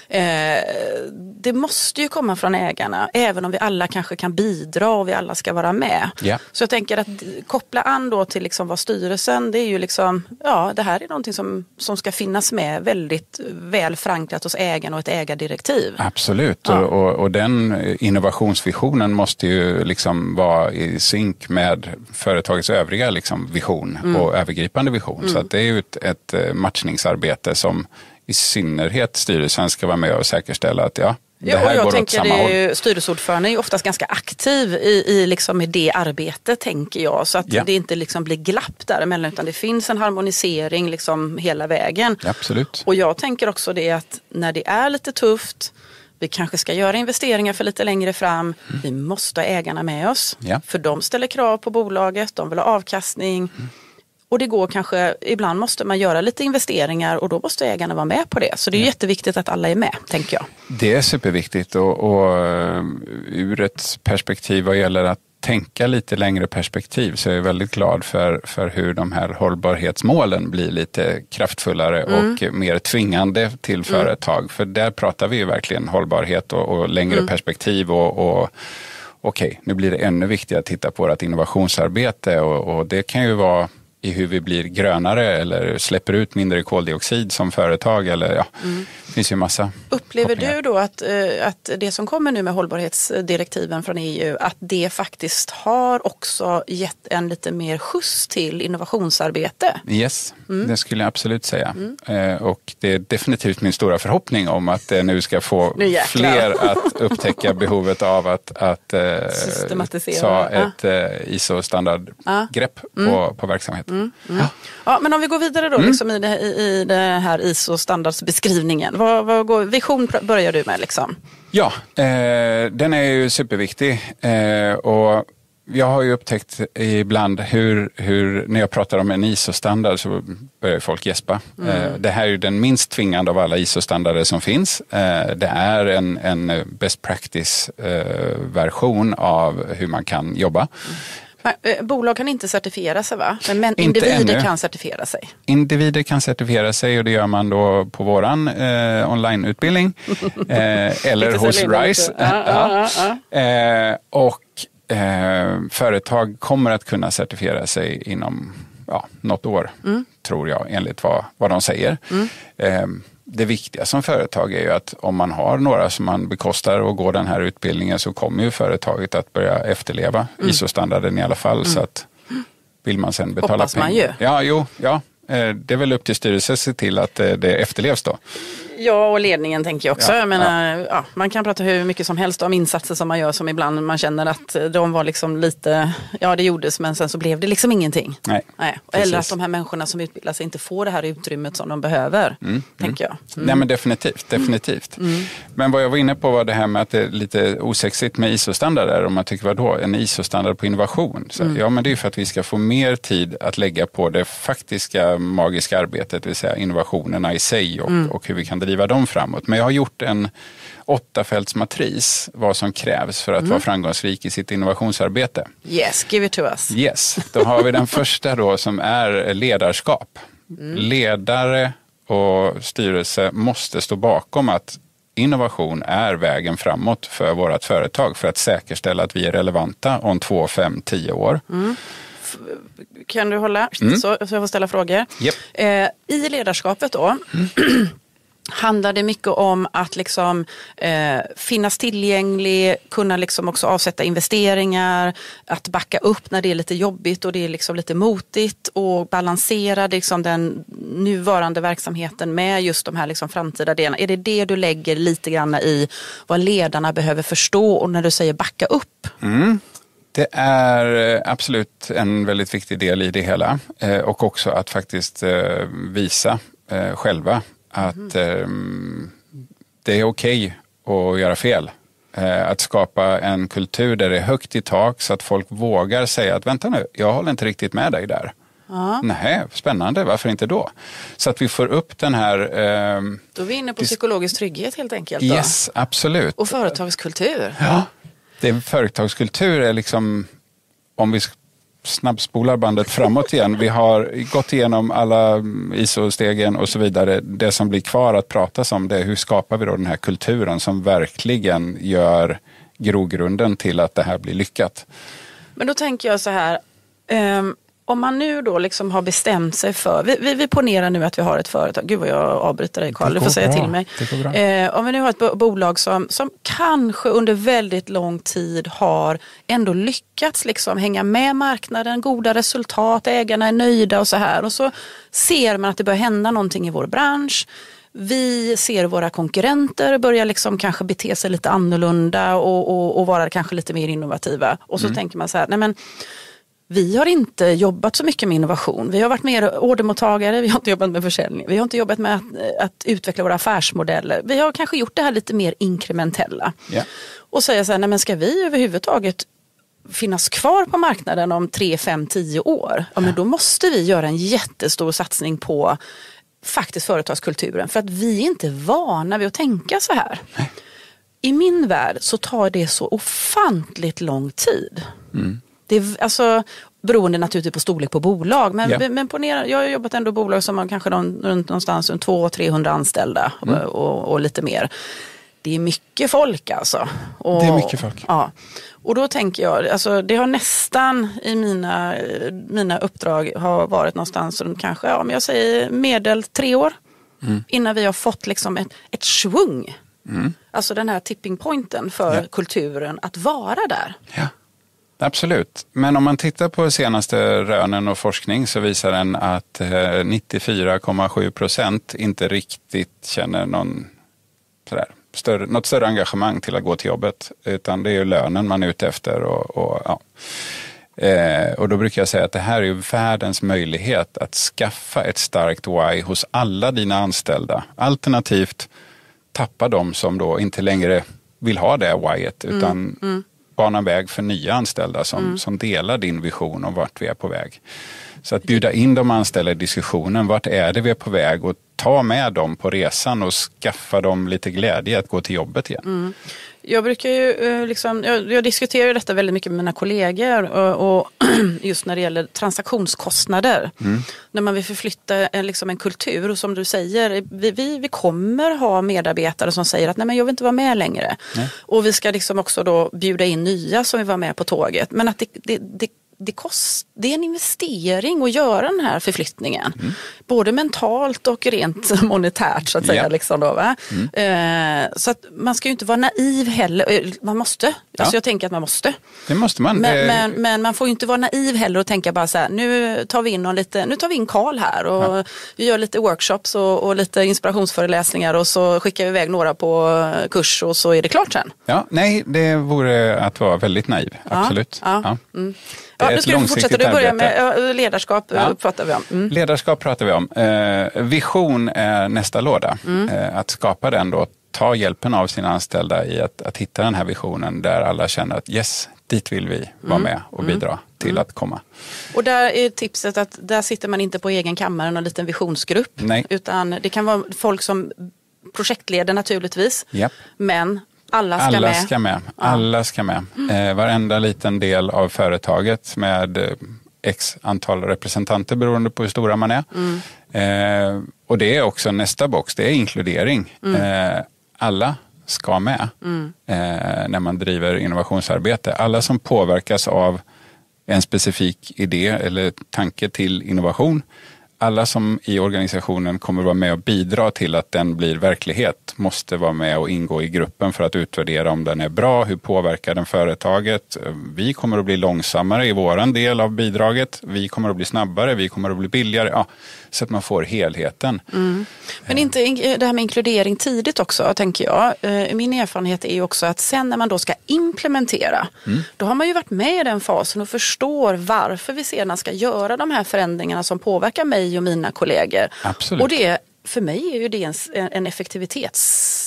A: Det måste ju komma från ägarna, även om vi alla kanske kan bidra och vi alla ska vara med.
B: Yeah.
A: Så jag tänker att koppla an då till liksom vad styrelsen, det är ju liksom, det här är någonting som ska finnas med väldigt väl förankrat hos ägarna och ett ägardirektiv.
B: Absolut, ja. och den innovationsvisionen måste ju liksom vara i synk med företagets övriga liksom vision och övergripande vision. Så att det är ju ett matchningsarbete som i synnerhet styrelsen ska vara med och säkerställa att det här går åt samma håll.
A: Styrelseordförande är ju oftast ganska aktiv i liksom det arbetet, tänker jag. Så att det inte liksom blir glapp däremellan, utan det finns en harmonisering liksom hela vägen.
B: Absolut.
A: Och jag tänker också det att när det är lite tufft, vi kanske ska göra investeringar för lite längre fram. Vi måste ha ägarna med oss. Ja. För de ställer krav på bolaget, de vill ha avkastning. Och det går kanske, ibland måste man göra lite investeringar och då måste ägarna vara med på det. Så det är jätteviktigt att alla är med, tänker jag.
B: Det är superviktigt och ur ett perspektiv vad gäller att tänka lite längre perspektiv så är jag väldigt glad för hur de här hållbarhetsmålen blir lite kraftfullare och mer tvingande till företag. För där pratar vi ju verkligen hållbarhet och längre perspektiv och okej, nu blir det ännu viktigare att titta på vårt innovationsarbete och det kan ju vara i hur vi blir grönare eller släpper ut mindre koldioxid som företag eller det finns ju massa.
A: Upplever du då att det som kommer nu med hållbarhetsdirektiven från EU, att det faktiskt har också gett en lite mer skjuts till innovationsarbete?
B: Yes, det skulle jag absolut säga. Och det är definitivt min stora förhoppning om att det nu ska få fler att upptäcka behovet av att
A: systematisera.
B: Ta ett ISO-standardgrepp på verksamheten.
A: Ja, men om vi går vidare då liksom i det här ISO-standardsbeskrivningen. Vad vision börjar du med liksom?
B: Ja, den är ju superviktig och jag har ju upptäckt ibland hur när jag pratar om en ISO-standard så börjar folk gäspa. Det här är ju den minst tvingande av alla ISO-standarder som finns. Det är en best practice-version av hur man kan jobba.
A: Bolag kan inte certifiera sig, va? Men individer kan certifiera sig.
B: Individer kan certifiera sig och det gör man då på våran onlineutbildning eller hos RISE. Och företag kommer att kunna certifiera sig inom något år, tror jag, enligt vad de säger. Det viktiga som företag är ju att om man har några som man bekostar och går den här utbildningen så kommer ju företaget att börja efterleva ISO-standarden i alla fall. Så att vill man sen betala
A: hoppas
B: pengar.
A: Man ju.
B: Ja. Det är väl upp till styrelsen att se till att det efterlevs då.
A: Ja, och ledningen tänker jag också. Jag menar, man kan prata hur mycket som helst om insatser som man gör som ibland man känner att de var liksom lite, det gjordes men sen så blev det liksom ingenting.
B: Nej.
A: Eller att de här människorna som utbildar sig inte får det här utrymmet som de behöver, tänker jag.
B: Nej, men definitivt. Men vad jag var inne på var det här med att det är lite osexigt med ISO-standarder. Om man tycker, vadå, en ISO-standard på innovation? Så, men det är för att vi ska få mer tid att lägga på det faktiska magiska arbetet, det vill säga innovationerna i sig och hur vi kan driva dem framåt. Men jag har gjort en 8-fältsmatris vad som krävs för att vara framgångsrik i sitt innovationsarbete.
A: Yes, give it to us.
B: Yes, då har vi den första då som är ledarskap. Ledare och styrelse måste stå bakom att innovation är vägen framåt för vårt företag för att säkerställa att vi är relevanta om 2, 5, 10 år.
A: Kan du hålla så jag får ställa frågor?
B: Yep.
A: I ledarskapet då handlar det mycket om att liksom, finnas tillgänglig, kunna liksom också avsätta investeringar, att backa upp när det är lite jobbigt och det är liksom lite motigt och balansera liksom den nuvarande verksamheten med just de här liksom framtida delarna. Är det du lägger lite grann i vad ledarna behöver förstå och när du säger backa upp?
B: Det är absolut en väldigt viktig del i det hela och också att faktiskt visa själva att det är okej att göra fel Att skapa en kultur där det är högt i tak så att folk vågar säga att vänta nu, jag håller inte riktigt med dig där. Nej, spännande, varför inte då? Så att vi får upp den här...
A: Då är vi inne på psykologisk trygghet helt enkelt. Då.
B: Yes, absolut.
A: Och företagskultur.
B: Ja, företagskultur är liksom, om vi snabbspolar bandet framåt igen. Vi har gått igenom alla ISO-stegen och så vidare. Det som blir kvar att prata om, det är hur skapar vi då den här kulturen som verkligen gör grogrunden till att det här blir lyckat.
A: Men då tänker jag så här, om man nu då liksom har bestämt sig för, vi ponerar nu att vi har ett företag, gud vad jag avbryter dig Carl, du får säga till mig. Om vi nu har ett bolag som kanske under väldigt lång tid har ändå lyckats liksom hänga med marknaden, goda resultat, ägarna är nöjda och så här, och så ser man att det börjar hända någonting i vår bransch. Vi ser våra konkurrenter börja liksom kanske bete sig lite annorlunda och vara kanske lite mer innovativa. Och så tänker man så här, nej men vi har inte jobbat så mycket med innovation. Vi har varit mer ordermottagare, vi har inte jobbat med försäljning. Vi har inte jobbat med att utveckla våra affärsmodeller. Vi har kanske gjort det här lite mer inkrementella. Yeah. Och säga så här, nej men ska vi överhuvudtaget finnas kvar på marknaden om 3, 5, 10 år? Ja, men då måste vi göra en jättestor satsning på faktiskt företagskulturen. För att vi är inte vana vid att tänka så här. Nej. I min värld så tar det så ofantligt lång tid. Det är alltså beroende naturligtvis på storlek på bolag. Men ponera, jag har jobbat ändå i bolag som har kanske någonstans 200-300 anställda och lite mer. Det är mycket folk alltså.
B: Det är mycket folk.
A: Ja. Och då tänker jag, alltså det har nästan i mina uppdrag har varit någonstans kanske, men jag säger medel 3 år. Innan vi har fått liksom ett svung. Alltså den här tipping pointen för kulturen att vara där.
B: Ja. Absolut, men om man tittar på senaste rönen och forskning så visar den att 94,7% inte riktigt känner något större engagemang till att gå till jobbet, utan det är ju lönen man är ute efter. Och då brukar jag säga att det här är ju världens möjlighet att skaffa ett starkt why hos alla dina anställda. Alternativt tappa dem som då inte längre vill ha det whyet utan bana väg för nya anställda som delar din vision om vart vi är på väg. Så att bjuda in de anställda i diskussionen, vart är det vi är på väg, och ta med dem på resan och skaffa dem lite glädje att gå till jobbet igen.
A: Jag brukar ju jag diskuterar detta väldigt mycket med mina kollegor och just när det gäller transaktionskostnader. När man vill förflytta en kultur, och som du säger, vi kommer ha medarbetare som säger att nej men jag vill inte vara med längre. Och vi ska liksom också då bjuda in nya som vill vara med på tåget. Men att det är en investering att göra den här förflyttningen. Både mentalt och rent monetärt så att säga. Liksom då, va? Så att man ska ju inte vara naiv heller. Man måste. Alltså jag tänker att man måste.
B: Det måste man.
A: Men man får ju inte vara naiv heller och tänka bara så här, nu tar vi in Carl här och vi gör lite workshops och lite inspirationsföreläsningar och så skickar vi iväg några på kurs och så är det klart sen.
B: Ja, nej, det vore att vara väldigt naiv. Absolut.
A: Ja, nu ska du fortsätta. Du börjar med ledarskap. Pratar vi om.
B: Ledarskap pratar vi om. Vision är nästa låda. Att skapa den då. Ta hjälpen av sina anställda i att hitta den här visionen där alla känner att yes, dit vill vi vara med och bidra till att komma.
A: Och där är tipset att där sitter man inte på egen kammare, någon liten visionsgrupp.
B: Nej.
A: Utan det kan vara folk som projektleder naturligtvis.
B: Yep.
A: Men alla ska med.
B: Alla ska med. Varenda liten del av företaget med x antal representanter beroende på hur stora man är. Och det är också nästa box, det är inkludering. Alla ska med när man driver innovationsarbete. Alla som påverkas av en specifik idé eller tanke till innovation. Alla som i organisationen kommer vara med och bidra till att den blir verklighet måste vara med och ingå i gruppen för att utvärdera om den är bra, hur påverkar den företaget. Vi kommer att bli långsammare i våran del av bidraget, vi kommer att bli snabbare, vi kommer att bli billigare, så att man får helheten.
A: Men inte det här med inkludering tidigt också, tänker jag. Min erfarenhet är ju också att sen när man då ska implementera, då har man ju varit med i den fasen och förstår varför vi sedan ska göra de här förändringarna som påverkar mig och mina kollegor.
B: Absolut.
A: Och det, för mig är ju det en effektivitets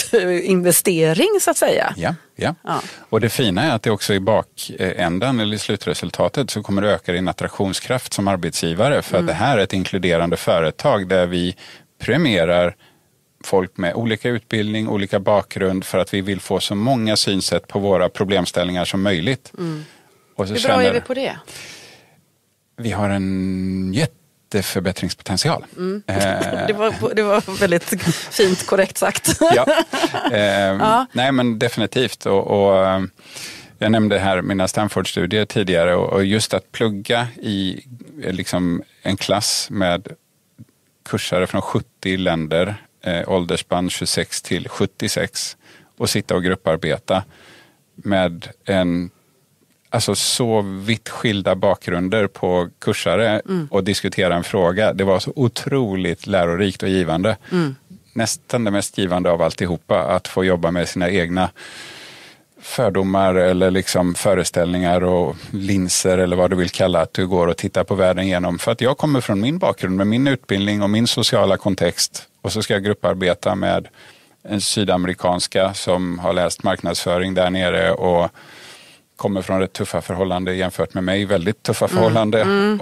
A: slutinvestering så att säga.
B: Ja. Och det fina är att det också i bakändan eller i slutresultatet så kommer det öka din attraktionskraft som arbetsgivare för att det här är ett inkluderande företag där vi premierar folk med olika utbildning, olika bakgrund för att vi vill få så många synsätt på våra problemställningar som möjligt. Och så
A: hur bra är vi på det?
B: Vi har en jätteförbättringspotential.
A: Det var väldigt fint korrekt sagt.
B: Nej men definitivt och jag nämnde här mina Stanford-studier tidigare och just att plugga i liksom en klass med kursare från 70 länder, åldersspann 26 till 76 och sitta och grupparbeta med alltså så vitt skilda bakgrunder på kursare och diskutera en fråga. Det var så otroligt lärorikt och givande. Nästan det mest givande av alltihopa att få jobba med sina egna fördomar eller liksom föreställningar och linser eller vad du vill kalla att du går och tittar på världen genom. För att jag kommer från min bakgrund med min utbildning och min sociala kontext och så ska jag grupparbeta med en sydamerikanska som har läst marknadsföring där nere och kommer från rätt tuffa förhållanden jämfört med mig. Väldigt tuffa förhållanden.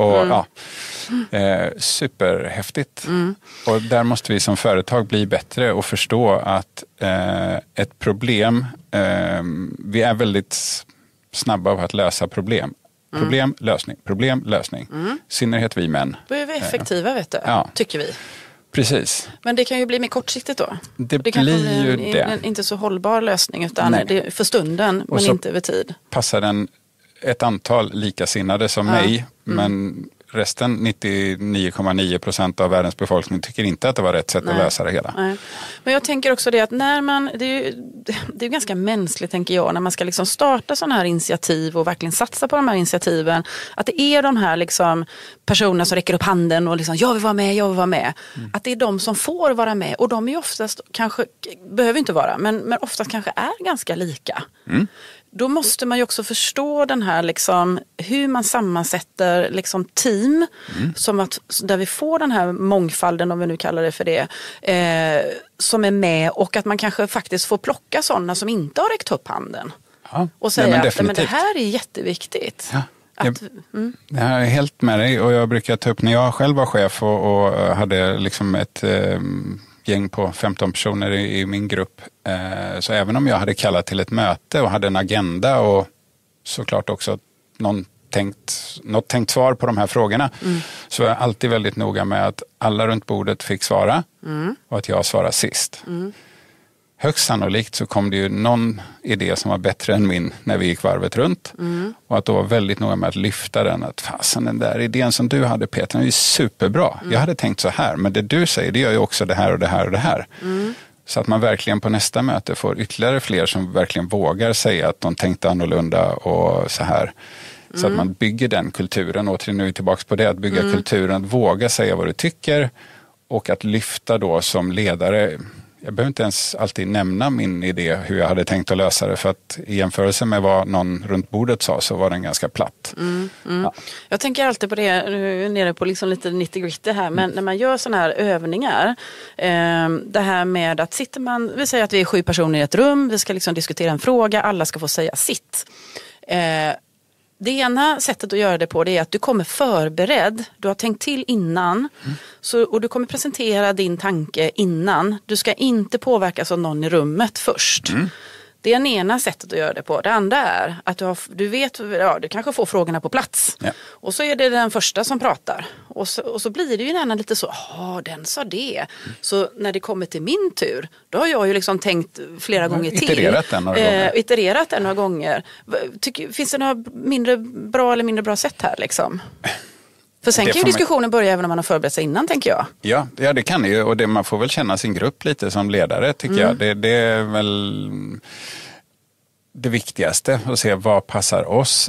B: Superhäftigt. Och där måste vi som företag bli bättre och förstå att ett problem, vi är väldigt snabba på att lösa problem. Problem, lösning. I synnerhet vi män.
A: Då är vi effektiva tycker vi.
B: Precis.
A: Men det kan ju bli mer kortsiktigt då.
B: Det
A: kan
B: blir ju
A: bli
B: det.
A: En inte så hållbar lösning utan det är för stunden men inte över tid.
B: Passar den ett antal likasinnade som mig men resten 99,9% av världens befolkning tycker inte att det var rätt sätt att lösa det hela.
A: Nej. Men jag tänker också det att när man, det är ganska mänskligt tänker jag, när man ska liksom starta sådana här initiativ och verkligen satsa på de här initiativen, att det är de här liksom personerna som räcker upp handen och liksom jag vill vara med. Att det är de som får vara med och de är ju oftast, kanske, behöver inte vara, men oftast kanske är ganska lika. Då måste man ju också förstå den här liksom, hur man sammansätter liksom team som att, där vi får den här mångfalden, om vi nu kallar det för det, som är med och att man kanske faktiskt får plocka sådana som inte har räckt upp handen. Och säga att men det här är jätteviktigt.
B: Jag är helt med dig och jag brukar ta upp när jag själv var chef och hade liksom ett gäng på 15 personer i min grupp. Så även om jag hade kallat till ett möte och hade en agenda och såklart också något tänkt svar på de här frågorna så är jag alltid väldigt noga med att alla runt bordet fick svara och att jag svarar sist. Högst sannolikt så kom det ju någon idé som var bättre än min när vi gick varvet runt. Och att då var väldigt noga med att lyfta den. Att fasen, den där idén som du hade Peter, den är ju superbra. Jag hade tänkt så här, men det du säger det gör ju också det här och det här och det här. Så att man verkligen på nästa möte får ytterligare fler som verkligen vågar säga att de tänkte annorlunda och så här. Så att man bygger den kulturen. Och nu är vi tillbaka på det, att bygga kulturen, att våga säga vad du tycker och att lyfta då som ledare. Jag behöver inte ens alltid nämna min idé hur jag hade tänkt att lösa det för att i jämförelse med vad någon runt bordet sa så var den ganska platt.
A: Ja. Jag tänker alltid på det, nu är nere på liksom lite nitty-gritty här, men när man gör sådana här övningar, det här med att sitter man, vi säger att vi är 7 personer i ett rum, vi ska liksom diskutera en fråga, alla ska få säga sitt. Det ena sättet att göra det på det är att du kommer förberedd, du har tänkt till innan och du kommer presentera din tanke innan. Du ska inte påverkas av någon i rummet först. Det är det ena sättet att göra det på. Det andra är att du vet, du kanske får frågorna på plats. Ja. Och så är det den första som pratar. Och så blir det ju gärna lite så, den sa det. Så när det kommer till min tur, då har jag ju liksom tänkt flera gånger till. Itererat den några gånger. Finns det några mindre bra eller mindre bra sätt här liksom? För sen kan ju diskussionen börja även om man har förberett sig innan, tänker jag. Ja,
B: det kan det ju. Och man får väl känna sin grupp lite som ledare, tycker jag. Det är väl det viktigaste, att se vad passar oss.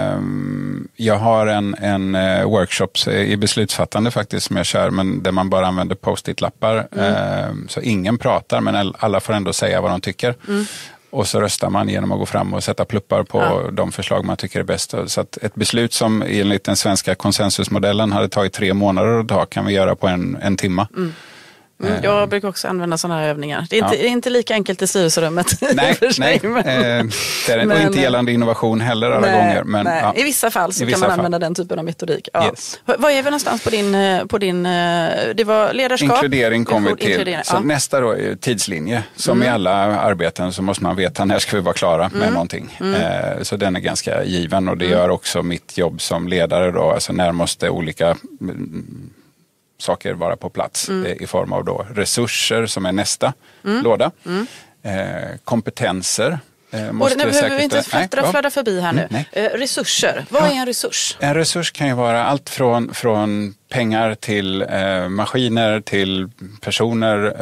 B: Jag har en workshop i beslutsfattande faktiskt som jag kör, men där man bara använder post-it-lappar. Så ingen pratar, men alla får ändå säga vad de tycker. Och så röstar man genom att gå fram och sätta pluppar på de förslag man tycker är bäst. Så att ett beslut som enligt den svenska konsensusmodellen hade tagit 3 månader att ta kan vi göra på en timma.
A: Jag brukar också använda sådana här övningar. Det är inte lika enkelt i styrelserummet.
B: Nej, det är inte gällande innovation heller alla gånger. Men,
A: ja. I vissa fall så kan man använda den typen av metodik. Ja. Yes. Vad är vi någonstans på din det var ledarskap?
B: Inkludering kommer till. Så nästa då är tidslinje. Som i alla arbeten så måste man veta när ska vi vara klara med någonting. Så den är ganska given och det gör också mitt jobb som ledare då. Alltså när måste olika saker vara på plats i form av då resurser som är nästa låda. Kompetenser.
A: Nu behöver vi inte flöda förbi här nu. Resurser, vad är en resurs?
B: En resurs kan ju vara allt från pengar till maskiner till personer.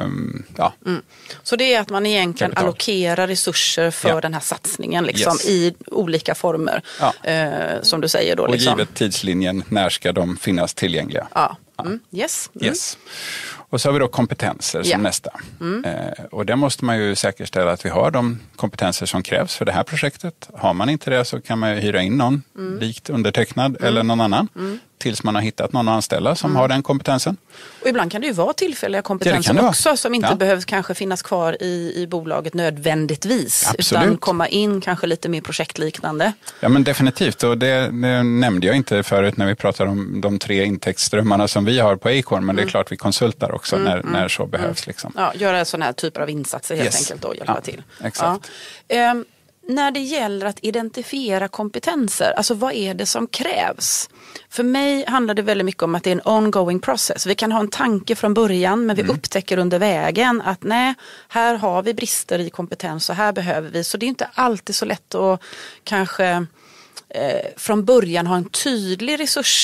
A: Så det är att man egentligen allokerar resurser för den här satsningen liksom, i olika former. Som du säger då.
B: Och
A: liksom.
B: givet tidslinjen, när ska de finnas tillgängliga?
A: Yes.
B: Och så har vi då kompetenser som nästa. Och där måste man ju säkerställa att vi har de kompetenser som krävs för det här projektet. Har man inte det så kan man ju hyra in någon, likt undertecknad eller någon annan. Tills man har hittat någon att anställa som har den kompetensen.
A: Och ibland kan det ju vara tillfälliga kompetenser också som inte behöver kanske finnas kvar i bolaget nödvändigtvis.
B: Absolut.
A: Utan komma in kanske lite mer projektliknande.
B: Ja men definitivt och det nämnde jag inte förut när vi pratade om de 3 intäktsströmmarna som vi har på Acorn. Men det är klart vi konsultar också när så behövs. Liksom.
A: Ja, göra sådana här typer av insatser helt enkelt och hjälpa till.
B: Exakt.
A: När det gäller att identifiera kompetenser, alltså vad är det som krävs? För mig handlar det väldigt mycket om att det är en ongoing process. Vi kan ha en tanke från början men vi upptäcker under vägen att nej, här har vi brister i kompetens och här behöver vi. Så det är inte alltid så lätt att kanske från början ha en tydlig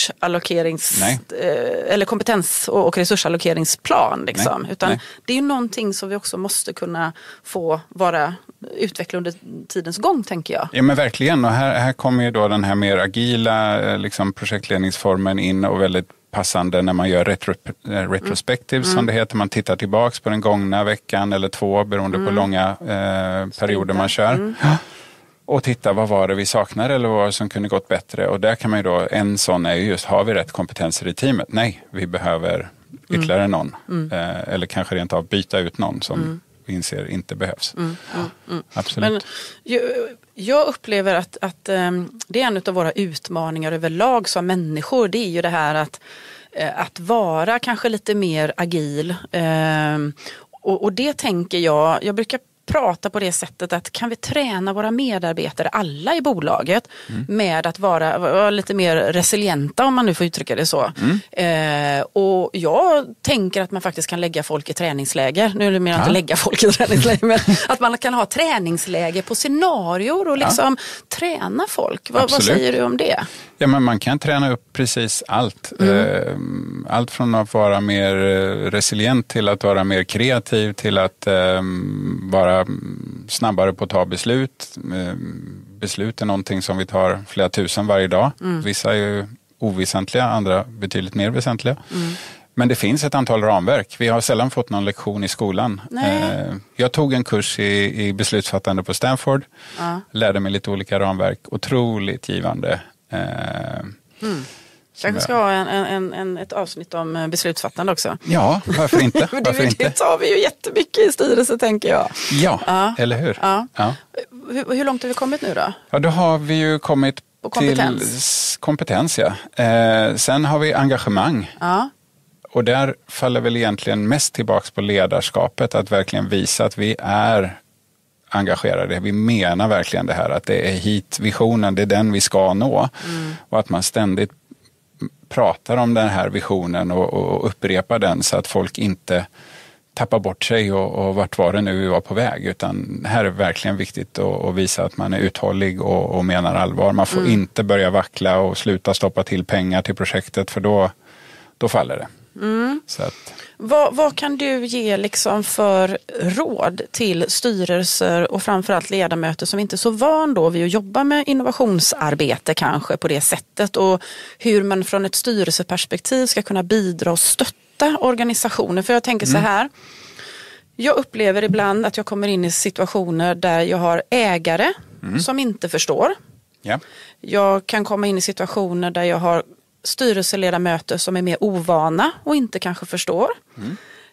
A: eller kompetens- och resursallokeringsplan. Liksom. Utan det är ju någonting som vi också måste kunna få utveckla under tidens gång, tänker jag.
B: Ja men verkligen, och här kommer ju då den här mer agila liksom, projektledningsformen in och väldigt passande när man gör retrospective som det heter. Man tittar tillbaks på den gångna veckan eller 2 beroende på långa perioder man kör. Och titta, vad var det vi saknade eller vad som kunde gått bättre. Och där kan man ju då, en sån är ju just, har vi rätt kompetenser i teamet? Nej, vi behöver ytterligare någon. Eller kanske rent av byta ut någon som vi inser inte behövs. Absolut.
A: Men jag upplever att det är en av våra utmaningar överlag som människor. Det är ju det här att vara kanske lite mer agil. Och det tänker jag brukar prata på det sättet att kan vi träna våra medarbetare, alla i bolaget, med att vara lite mer resilienta, om man nu får uttrycka det så. Och jag tänker att man faktiskt kan lägga folk i träningsläger. Nu är det mer inte lägga folk i träningsläger, men att man kan ha träningsläger på scenarior och liksom träna folk. Vad säger du om det?
B: Ja, men man kan träna upp precis allt. Allt från att vara mer resilient till att vara mer kreativ till att vara snabbare på att ta beslut. Beslut är någonting som vi tar flera tusen varje dag. Vissa är ju oväsentliga, andra betydligt mer väsentliga. Men det finns ett antal ramverk. Vi har sällan fått någon lektion i skolan. Jag tog en kurs i beslutsfattande på Stanford. Lärde mig lite olika ramverk. Otroligt givande.
A: Kanske ska ha ett avsnitt om beslutsfattande också.
B: Ja, varför inte?
A: Det tar vi ju jättemycket i styrelse, tänker jag.
B: Ja, eller hur?
A: Ja. Hur långt har vi kommit nu då?
B: Ja, då har vi ju kommit till kompetens. Sen har vi engagemang. Och där faller väl egentligen mest tillbaka på ledarskapet. Att verkligen visa att vi är engagerade. Vi menar verkligen det här. Att det är hit visionen, det är den vi ska nå. Och att man ständigt pratar om den här visionen och upprepar den så att folk inte tappar bort sig och vart var det nu vi var på väg. Utan här är verkligen viktigt att visa att man är uthållig och menar allvar. Man får inte börja vackla och sluta stoppa till pengar till projektet, för då faller det. Så att...
A: Vad kan du ge liksom för råd till styrelser och framförallt ledamöter som inte är så van då vid att jobba med innovationsarbete kanske på det sättet, och hur man från ett styrelseperspektiv ska kunna bidra och stötta organisationer? För jag tänker så här, jag upplever ibland att jag kommer in i situationer där jag har ägare som inte förstår. Jag kan komma in i situationer där jag har styrelseledamöter som är mer ovana och inte kanske förstår.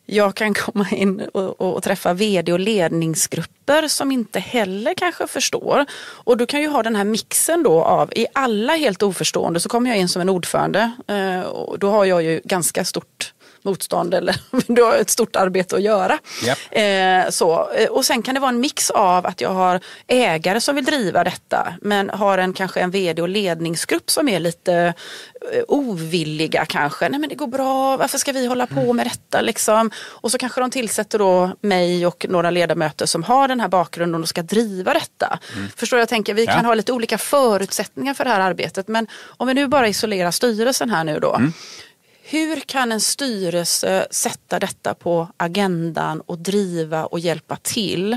A: Jag kan komma in och träffa vd och ledningsgrupper som inte heller kanske förstår. Och du kan ju ha den här mixen då av, i alla helt oförstående så kommer jag in som en ordförande. Och då har jag ju ganska stort motstånd eller du har ett stort arbete att göra.
B: Yep.
A: Och sen kan det vara en mix av att jag har ägare som vill driva detta men har kanske en vd och ledningsgrupp som är lite ovilliga kanske. Nej men det går bra, varför ska vi hålla på med detta liksom? Och så kanske de tillsätter då mig och några ledamöter som har den här bakgrunden och ska driva detta. Förstår jag tänker, vi kan ha lite olika förutsättningar för det här arbetet men om vi nu bara isolerar styrelsen här nu då. Hur kan en styrelse sätta detta på agendan och driva och hjälpa till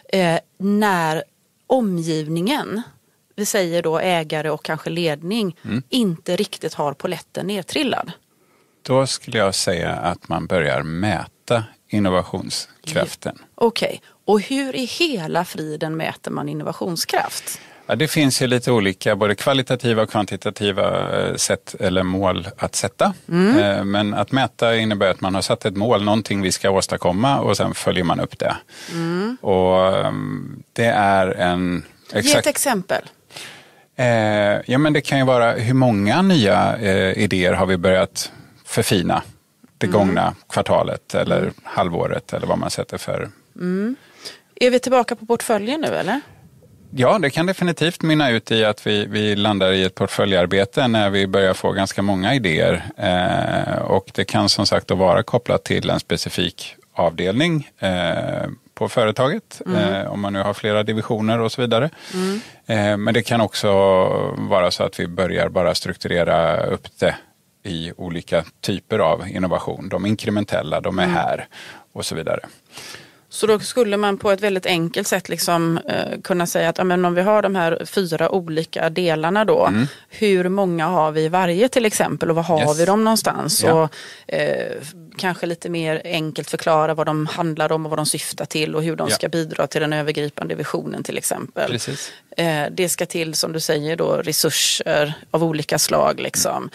A: när omgivningen, vi säger då ägare och kanske ledning, inte riktigt har poletten nedtrillad?
B: Då skulle jag säga att man börjar mäta innovationskraften.
A: Okej. Och hur i hela friden mäter man innovationskraft?
B: Ja, det finns ju lite olika, både kvalitativa och kvantitativa sätt eller mål att sätta. Men att mäta innebär att man har satt ett mål, någonting vi ska åstadkomma och sen följer man upp det. Och det är en...
A: Ge ett exempel.
B: Ja, men det kan ju vara hur många nya idéer har vi börjat förfina det gångna kvartalet eller halvåret eller vad man sätter för.
A: Är vi tillbaka på portföljen nu eller?
B: Ja, det kan definitivt mynna ut i att vi landar i ett portföljarbete när vi börjar få ganska många idéer. Och det kan som sagt då vara kopplat till en specifik avdelning på företaget. Om man nu har flera divisioner och så vidare. Men det kan också vara så att vi börjar bara strukturera upp det i olika typer av innovation. De inkrementella, de är här och så vidare.
A: Så då skulle man på ett väldigt enkelt sätt liksom, kunna säga att om vi har de här 4 olika delarna då, hur många har vi i varje till exempel och vad har vi dem någonstans? Och kanske lite mer enkelt förklara vad de handlar om och vad de syftar till och hur de ska bidra till den övergripande visionen till exempel.
B: Precis.
A: Det ska till, som du säger då, resurser av olika slag liksom.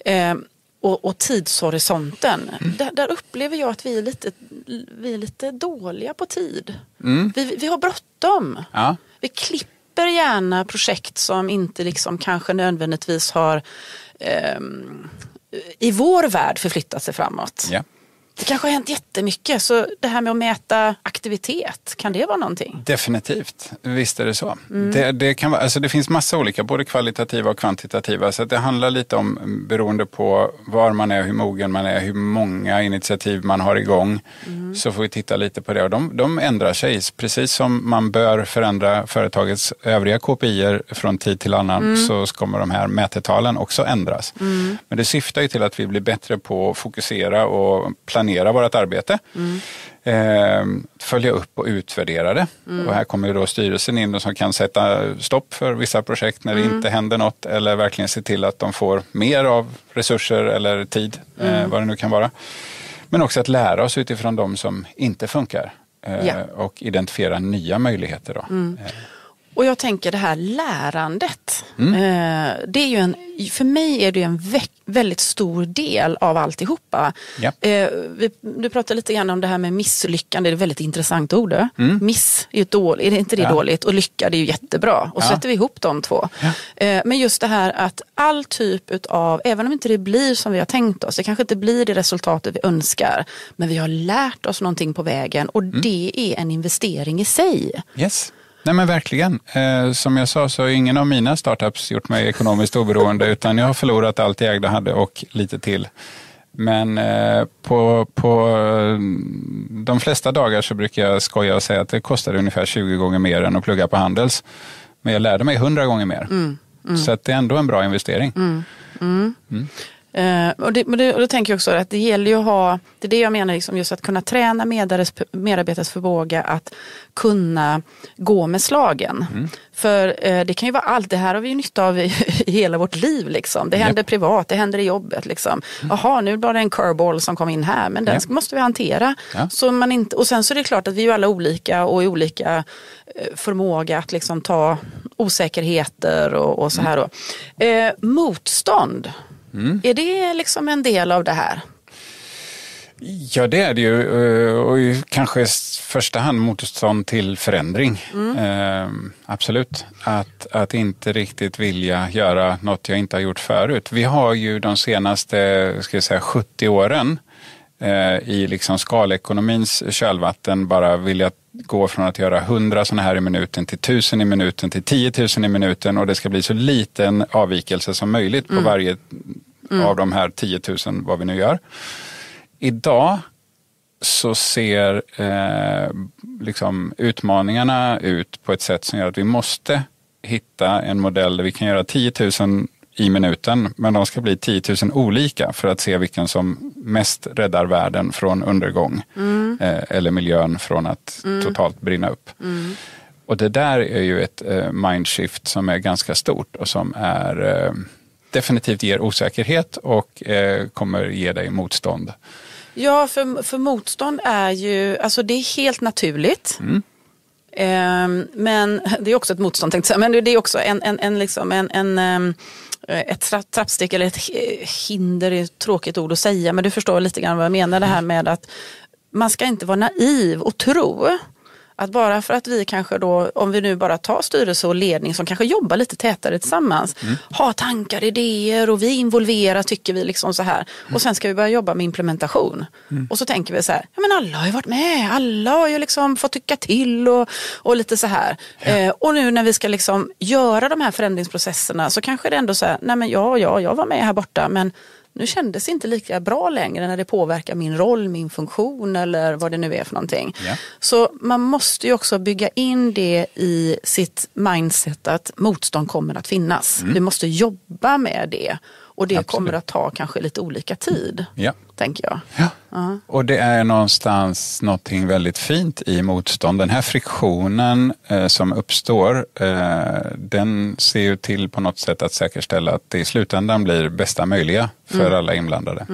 A: Och tidshorisonten, där upplever jag att vi är lite dåliga på tid. Vi har bråttom.
B: Ja.
A: Vi klipper gärna projekt som inte liksom kanske nödvändigtvis har i vår värld förflyttat sig framåt.
B: Ja.
A: Det kanske har hänt jättemycket, så det här med att mäta aktivitet, kan det vara någonting?
B: Definitivt, visst är det så. Det kan vara, alltså det finns massa olika, både kvalitativa och kvantitativa, så att det handlar lite om, beroende på var man är, hur mogen man är, hur många initiativ man har igång, så får vi titta lite på det. Och de ändrar sig, precis som man bör förändra företagets övriga KPI:er från tid till annan, så kommer de här mätetalen också ändras. Men det syftar ju till att vi blir bättre på att fokusera och planera vårt arbete. Följa upp och utvärdera det. Och här kommer ju då styrelsen in och som kan sätta stopp för vissa projekt när det inte händer något, eller verkligen se till att de får mer av resurser eller tid, vad det nu kan vara. Men också att lära oss utifrån de som inte funkar och identifiera nya möjligheter då.
A: Och jag tänker det här lärandet, det är ju för mig är det en väldigt stor del av alltihopa.
B: Ja.
A: Du pratade lite grann om det här med misslyckande, det är ett väldigt intressant ord. Miss är ju dåligt, är inte det dåligt? Och lycka, det är ju jättebra. Och så sätter vi ihop de två. Men just det här att all typ av, även om inte det blir som vi har tänkt oss, det kanske inte blir det resultatet vi önskar, men vi har lärt oss någonting på vägen och det är en investering i sig.
B: Yes. Nej men verkligen. Som jag sa så har ingen av mina startups gjort mig ekonomiskt oberoende, utan jag har förlorat allt jag ägde hade och lite till. Men på de flesta dagar så brukar jag skoja och säga att det kostar ungefär 20 gånger mer än att plugga på Handels. Men jag lärde mig 100 gånger mer. Så att det är ändå en bra investering.
A: Och då tänker jag också att det gäller ju att ha, det är det jag menar liksom, just att kunna träna medarbetares förmåga att kunna gå med slagen. För det kan ju vara allt, det här har vi ju nytta av i hela vårt liv liksom. Det händer privat, det händer i jobbet liksom. Jaha, nu var det en curveball som kom in här, men den måste vi hantera. Så man inte, och sen så är det klart att vi är ju alla olika och i olika förmåga att liksom ta osäkerheter och så här då. Motstånd. Är det liksom en del av det här?
B: Ja, det är det ju. Och kanske i första hand motstånd till förändring. Absolut. Att inte riktigt vilja göra något jag inte har gjort förut. Vi har ju de senaste 70 åren i liksom skalekonomins kölvatten bara vilja gå från att göra 100 sådana här i minuten till 1000 i minuten till 10 000 i minuten, och det ska bli så liten avvikelse som möjligt på varje av de här 10 000 vad vi nu gör. Idag så ser liksom utmaningarna ut på ett sätt som gör att vi måste hitta en modell där vi kan göra 10 000 i minuten, men de ska bli 10 000 olika för att se vilken som mest räddar världen från undergång eller miljön från att totalt brinna upp. Och det där är ju ett mindshift som är ganska stort och som är definitivt ger osäkerhet och kommer ge dig motstånd.
A: Ja, för motstånd är ju, alltså det är helt naturligt. Men det är också ett motstånd, tänkte jag säga. Men det är också ett trappsteg eller ett hinder, är ett tråkigt ord att säga, men du förstår lite grann vad jag menar, det här med att man ska inte vara naiv och tro att bara för att vi kanske då, om vi nu bara tar styrelse och ledning som kanske jobbar lite tätare tillsammans, har tankar, idéer och vi involverar, tycker vi liksom så här. Och sen ska vi börja jobba med implementation. Och så tänker vi så här, ja men alla har ju varit med, alla har ju liksom fått tycka till och lite så här. Och nu när vi ska liksom göra de här förändringsprocesserna så kanske det ändå så här, nej men jag var med här borta, men nu kändes det inte lika bra längre när det påverkar min roll, min funktion eller vad det nu är för någonting. Ja. Så man måste ju också bygga in det i sitt mindset att motstånd kommer att finnas. Vi måste jobba med det. Och det kommer att ta kanske lite olika tid, tänker jag.
B: Ja. Och det är någonstans någonting väldigt fint i motstånd. Den här friktionen som uppstår, den ser ju till på något sätt att säkerställa att det i slutändan blir bästa möjliga för alla inblandade.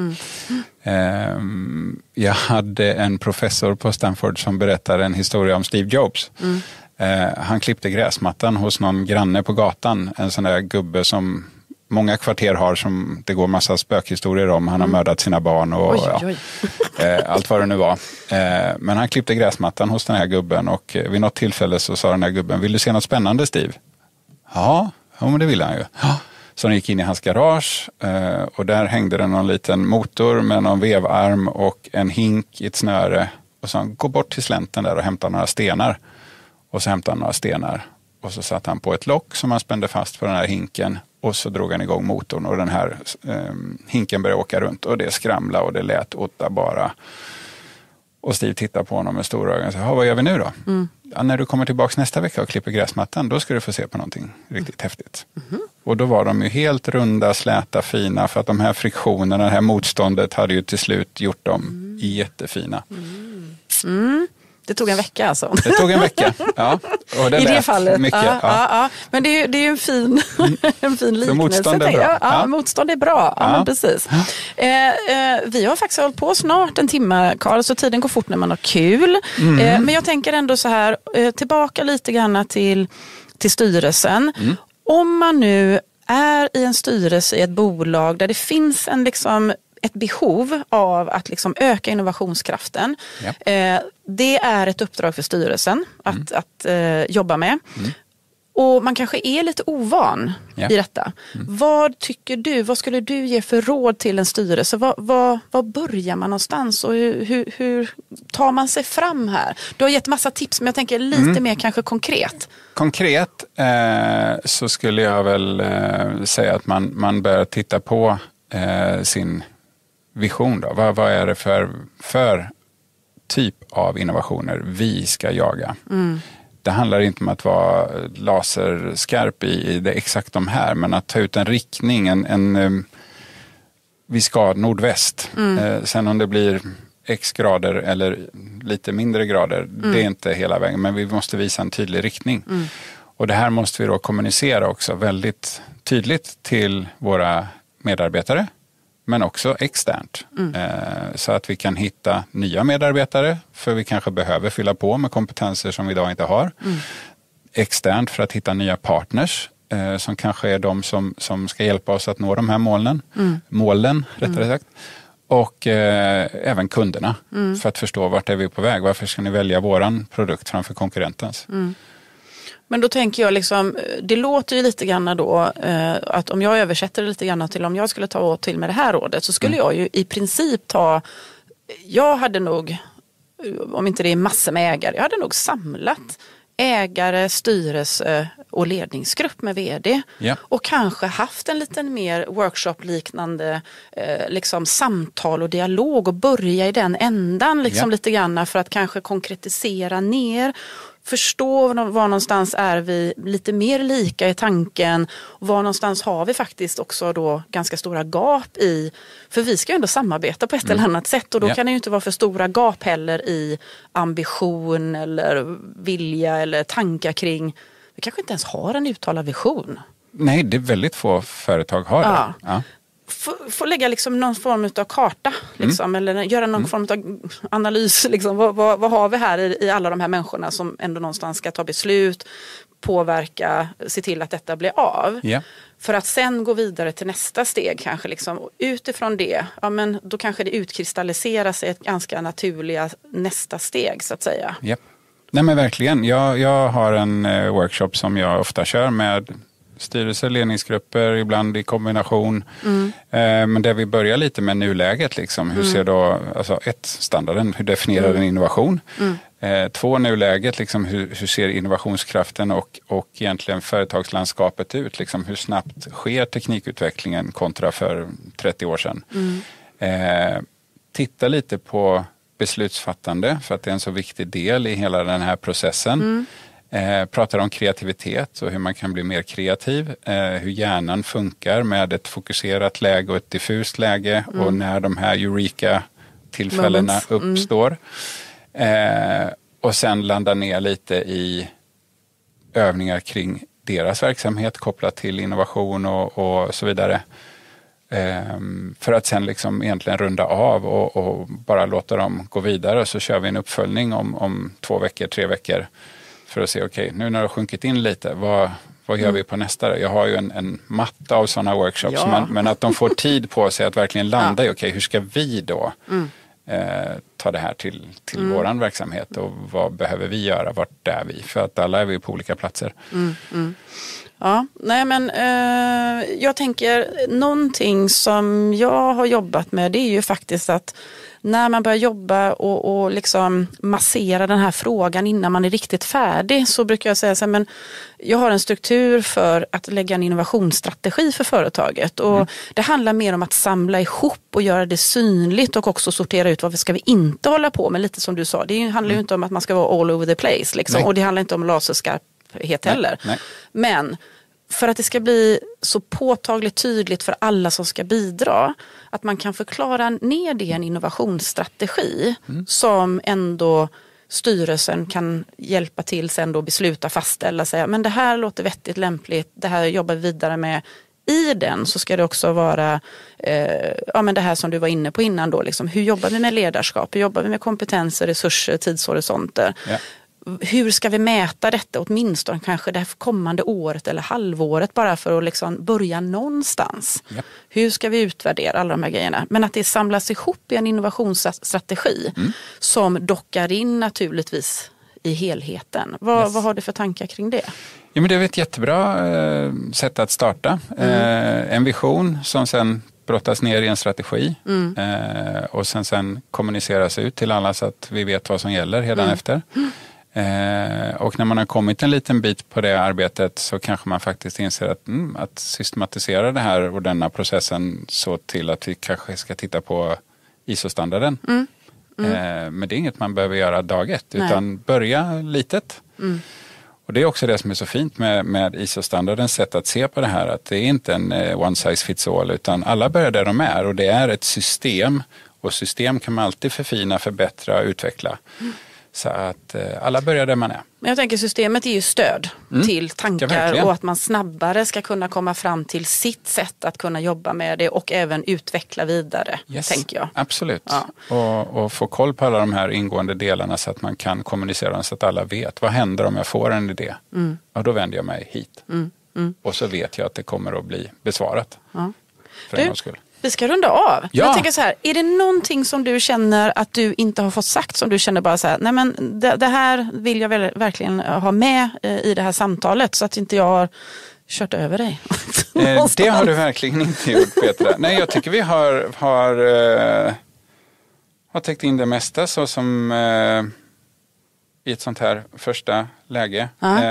B: Jag hade en professor på Stanford som berättade en historia om Steve Jobs. Han klippte gräsmattan hos någon granne på gatan, en sån där gubbe som många kvarter har, som det går massa spökhistorier om. Han har mördat sina barn och allt vad det nu var. Men han klippte gräsmattan hos den här gubben och vid något tillfälle så sa den här gubben, vill du se något spännande, Steve? Ja, men det ville han ju. Så han gick in i hans garage och där hängde det någon liten motor med någon vevarm och en hink i ett snöre. Och så han går bort till slänten där och hämtar några stenar. Och så hämtar han några stenar. Och så satt han på ett lock som han spände fast på den här hinken. Och så drog han igång motorn och den här hinken började åka runt. Och det skramlade och det lät åtta bara. Och Steve tittar på honom med stora ögon och säger, vad gör vi nu då? Ja, när du kommer tillbaka nästa vecka och klipper gräsmattan, då ska du få se på någonting riktigt häftigt. Och då var de ju helt runda, släta, fina, för att de här friktionerna, det här motståndet hade ju till slut gjort dem jättefina.
A: Det tog en vecka alltså.
B: Det tog en vecka, ja. Och det
A: i det fallet.
B: Mycket,
A: ja. Men det är ju en fin liknelse.
B: Motstånd är bra.
A: Ja, motstånd är bra. Ja, men precis. Vi har faktiskt hållit på snart en timme, Carl, så tiden går fort när man har kul. Men jag tänker ändå så här, tillbaka lite grann till styrelsen. Om man nu är i en styrelse i ett bolag där det finns en liksom ett behov av att liksom öka innovationskraften. Det är ett uppdrag för styrelsen att jobba med. Och man kanske är lite ovan i detta. Vad tycker du? Vad skulle du ge för råd till en styrelse? Var börjar man någonstans? Och hur tar man sig fram här? Du har gett massa tips, men jag tänker lite mer kanske konkret. Konkret
B: så skulle jag väl säga att man bör titta på sin vision då. Vad är det för typ av innovationer vi ska jaga? Det handlar inte om att vara laserskarp i det exakt de här, men att ta ut en riktning, vi ska nordväst. Sen om det blir x grader eller lite mindre grader, det är inte hela vägen, men vi måste visa en tydlig riktning. Och det här måste vi då kommunicera också väldigt tydligt till våra medarbetare, men också externt. Så att vi kan hitta nya medarbetare, för vi kanske behöver fylla på med kompetenser som vi idag inte har. Externt för att hitta nya partners som kanske är de som ska hjälpa oss att nå de här målen rättare sagt. Och även kunderna för att förstå vart är vi på väg. Varför ska ni välja våran produkt framför konkurrentens?
A: Men då tänker jag liksom, det låter ju lite grann då att om jag översätter det lite grann till om jag skulle ta till med det här rådet så skulle jag ju i princip jag hade nog, om inte det är massor med ägare, jag hade nog samlat ägare, styrelse och ledningsgrupp med vd och kanske haft en liten mer workshop-liknande liksom samtal och dialog och börja i den ändan liksom lite grann för att kanske konkretisera ner, förstå var någonstans är vi lite mer lika i tanken och var någonstans har vi faktiskt också då ganska stora gap i, för vi ska ju ändå samarbeta på ett eller annat sätt och då kan det ju inte vara för stora gap heller i ambition eller vilja eller tankar kring, vi kanske inte ens har en uttalad vision.
B: Nej, det är väldigt få företag har det. Ja.
A: Få lägga liksom någon form av karta liksom, eller göra någon form av analys. Liksom. Vad har vi här i alla de här människorna som ändå någonstans ska ta beslut, påverka, se till att detta blir av. Yeah. För att sen gå vidare till nästa steg kanske. Liksom. Och utifrån det, men då kanske det utkristalliserar sig ett ganska naturliga nästa steg så att säga.
B: Yeah. Nej men verkligen. Jag har en workshop som jag ofta kör med styrelse, ledningsgrupper, ibland i kombination. Men där vi börjar lite med nuläget. Liksom. Hur ser då, alltså standarden, hur definierar en innovation? 2, nuläget, liksom, hur ser innovationskraften och egentligen företagslandskapet ut? Liksom, hur snabbt sker teknikutvecklingen kontra för 30 år sedan? Titta lite på beslutsfattande för att det är en så viktig del i hela den här processen. Pratar om kreativitet och hur man kan bli mer kreativ. Hur hjärnan funkar med ett fokuserat läge och ett diffust läge och när de här eureka-tillfällena uppstår. Och sen landa ner lite i övningar kring deras verksamhet kopplat till innovation och så vidare. För att sen liksom egentligen runda av och bara låta dem gå vidare. Så kör vi en uppföljning om 2 veckor, 3 veckor. För att se, okej, nu när det har sjunkit in lite, vad gör vi på nästa? Jag har ju en matta av sådana workshops, men att de får tid på sig att verkligen landa i, okej, hur ska vi då ta det här till våran verksamhet och vad behöver vi göra, vart är vi? För att alla är vi på olika platser.
A: Ja, nej men jag tänker någonting som jag har jobbat med det är ju faktiskt att när man börjar jobba och liksom massera den här frågan innan man är riktigt färdig så brukar jag säga så här, men jag har en struktur för att lägga en innovationsstrategi för företaget och det handlar mer om att samla ihop och göra det synligt och också sortera ut vad ska vi inte hålla på med, lite som du sa, det handlar ju inte om att man ska vara all over the place liksom, och det handlar inte om laserskarphet heller. Nej. Men för att det ska bli så påtagligt tydligt för alla som ska bidra att man kan förklara ner det i en innovationsstrategi som ändå styrelsen kan hjälpa till sen då besluta, fastställa, säga men det här låter vettigt, lämpligt, det här jobbar vi vidare med. I den så ska det också vara men det här som du var inne på innan då, liksom, hur jobbar vi med ledarskap, hur jobbar vi med kompetenser, resurser, tidshorisonter. Ja. Hur ska vi mäta detta åtminstone kanske det här kommande året eller halvåret bara för att liksom börja någonstans. Yep. Hur ska vi utvärdera alla de här grejerna? Men att det samlas ihop i en innovationsstrategi som dockar in naturligtvis i helheten. Vad har du för tankar kring det?
B: Ja, men det är ett jättebra sätt att starta. En vision som sen brottas ner i en strategi och sen kommuniceras ut till alla så att vi vet vad som gäller redan efter. Och när man har kommit en liten bit på det arbetet så kanske man faktiskt inser att systematisera det här och denna processen så till att vi kanske ska titta på ISO-standarden. Men det är inget man behöver göra dag ett utan börja litet. Och det är också det som är så fint med ISO-standardens sätt att se på det här, att det är inte en one size fits all utan alla börjar där de är och det är ett system och system kan man alltid förfina, förbättra och utveckla. Så att alla börjar där man är.
A: Men jag tänker systemet är ju stöd till tankar och att man snabbare ska kunna komma fram till sitt sätt att kunna jobba med det och även utveckla vidare, tänker jag.
B: Absolut. Ja. Och få koll på alla de här ingående delarna så att man kan kommunicera dem så att alla vet. Vad händer om jag får en idé? Ja, då vänder jag mig hit. Och så vet jag att det kommer att bli besvarat. Ja. För en gångs skull.
A: Vi ska runda av.
B: Ja.
A: Jag tänker så här, är det någonting som du känner att du inte har fått sagt, som du känner bara så här, nej men det här vill jag verkligen ha med i det här samtalet, så att inte jag har kört över dig?
B: Det har du verkligen inte gjort, Petra. Nej, jag tycker vi har täckt in det mesta så som i ett sånt här första läge.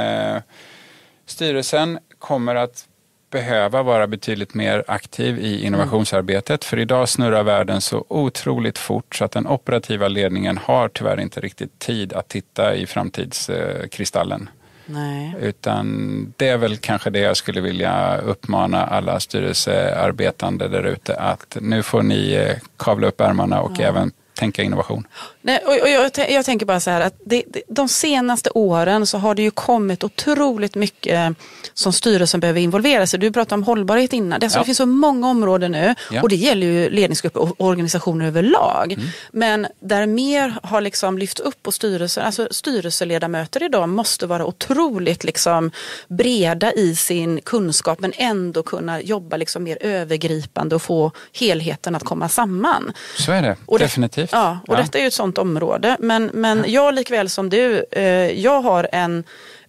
B: Styrelsen kommer att behöva vara betydligt mer aktiv i innovationsarbetet. För idag snurrar världen så otroligt fort så att den operativa ledningen har tyvärr inte riktigt tid att titta i framtidskristallen.
A: Nej.
B: Utan det är väl kanske det jag skulle vilja uppmana alla styrelsearbetande där ute, att nu får ni kavla upp ärmarna och även tänka innovation.
A: Nej, och jag tänker bara så här att de senaste åren så har det ju kommit otroligt mycket som styrelsen behöver involvera sig. Du pratade om hållbarhet innan. Det finns så många områden nu och det gäller ju ledningsgrupper och organisationer överlag. Men där mer har liksom lyft upp på styrelsen, alltså styrelseledamöter idag måste vara otroligt liksom breda i sin kunskap, men ändå kunna jobba liksom mer övergripande och få helheten att komma samman.
B: Så är det, definitivt.
A: Detta är ju ett sånt område. Men jag likväl som du, jag har en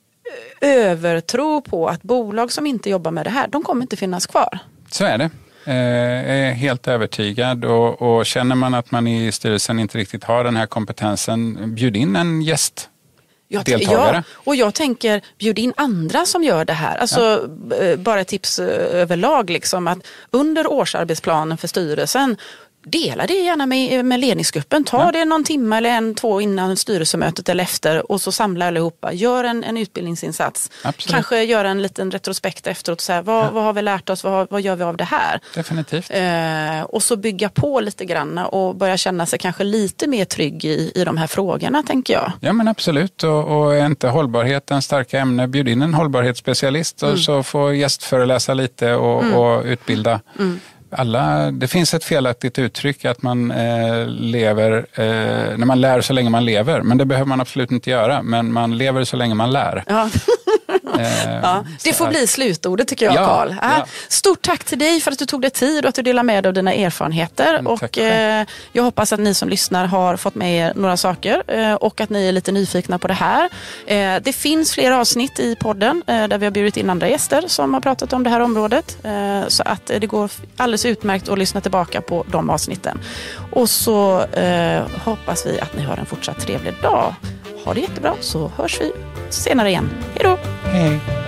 A: övertro på att bolag som inte jobbar med det här, de kommer inte finnas kvar.
B: Så är det. Jag är helt övertygad och känner man att man i styrelsen inte riktigt har den här kompetensen, bjud in en deltagare.
A: Ja, och jag tänker bjud in andra som gör det här. Alltså bara ett tips överlag liksom, att under årsarbetsplanen för styrelsen, dela det gärna med ledningsgruppen. Ta det någon timme eller 2 innan styrelsemötet eller efter och så samla allihopa. Gör en utbildningsinsats.
B: Absolut.
A: Kanske göra en liten retrospekt efteråt. Så här, vad har vi lärt oss? Vad gör vi av det här?
B: Definitivt.
A: Och så bygga på lite grann och börja känna sig kanske lite mer trygg i de här frågorna, tänker jag.
B: Ja, men absolut. Och är inte hållbarhet en starka ämne, bjud in en hållbarhetsspecialist och så får gästföreläsa lite och utbilda. Det finns ett felaktigt uttryck att man lever, när man lär så länge man lever, men det behöver man absolut inte göra, men man lever så länge man lär.
A: Ja. Det får bli slutordet, tycker jag, Carl. Stort tack till dig för att du tog dig tid och att du delar med dig av dina erfarenheter. Och jag hoppas att ni som lyssnar har fått med er några saker och att ni är lite nyfikna på det här. Det finns fler avsnitt i podden där vi har bjudit in andra gäster som har pratat om det här området. Så att det går alldeles utmärkt att lyssna tillbaka på de avsnitten. Och så hoppas vi att ni har en fortsatt trevlig dag. Ha det jättebra, så hörs vi senare igen. Hej då!
B: Hej!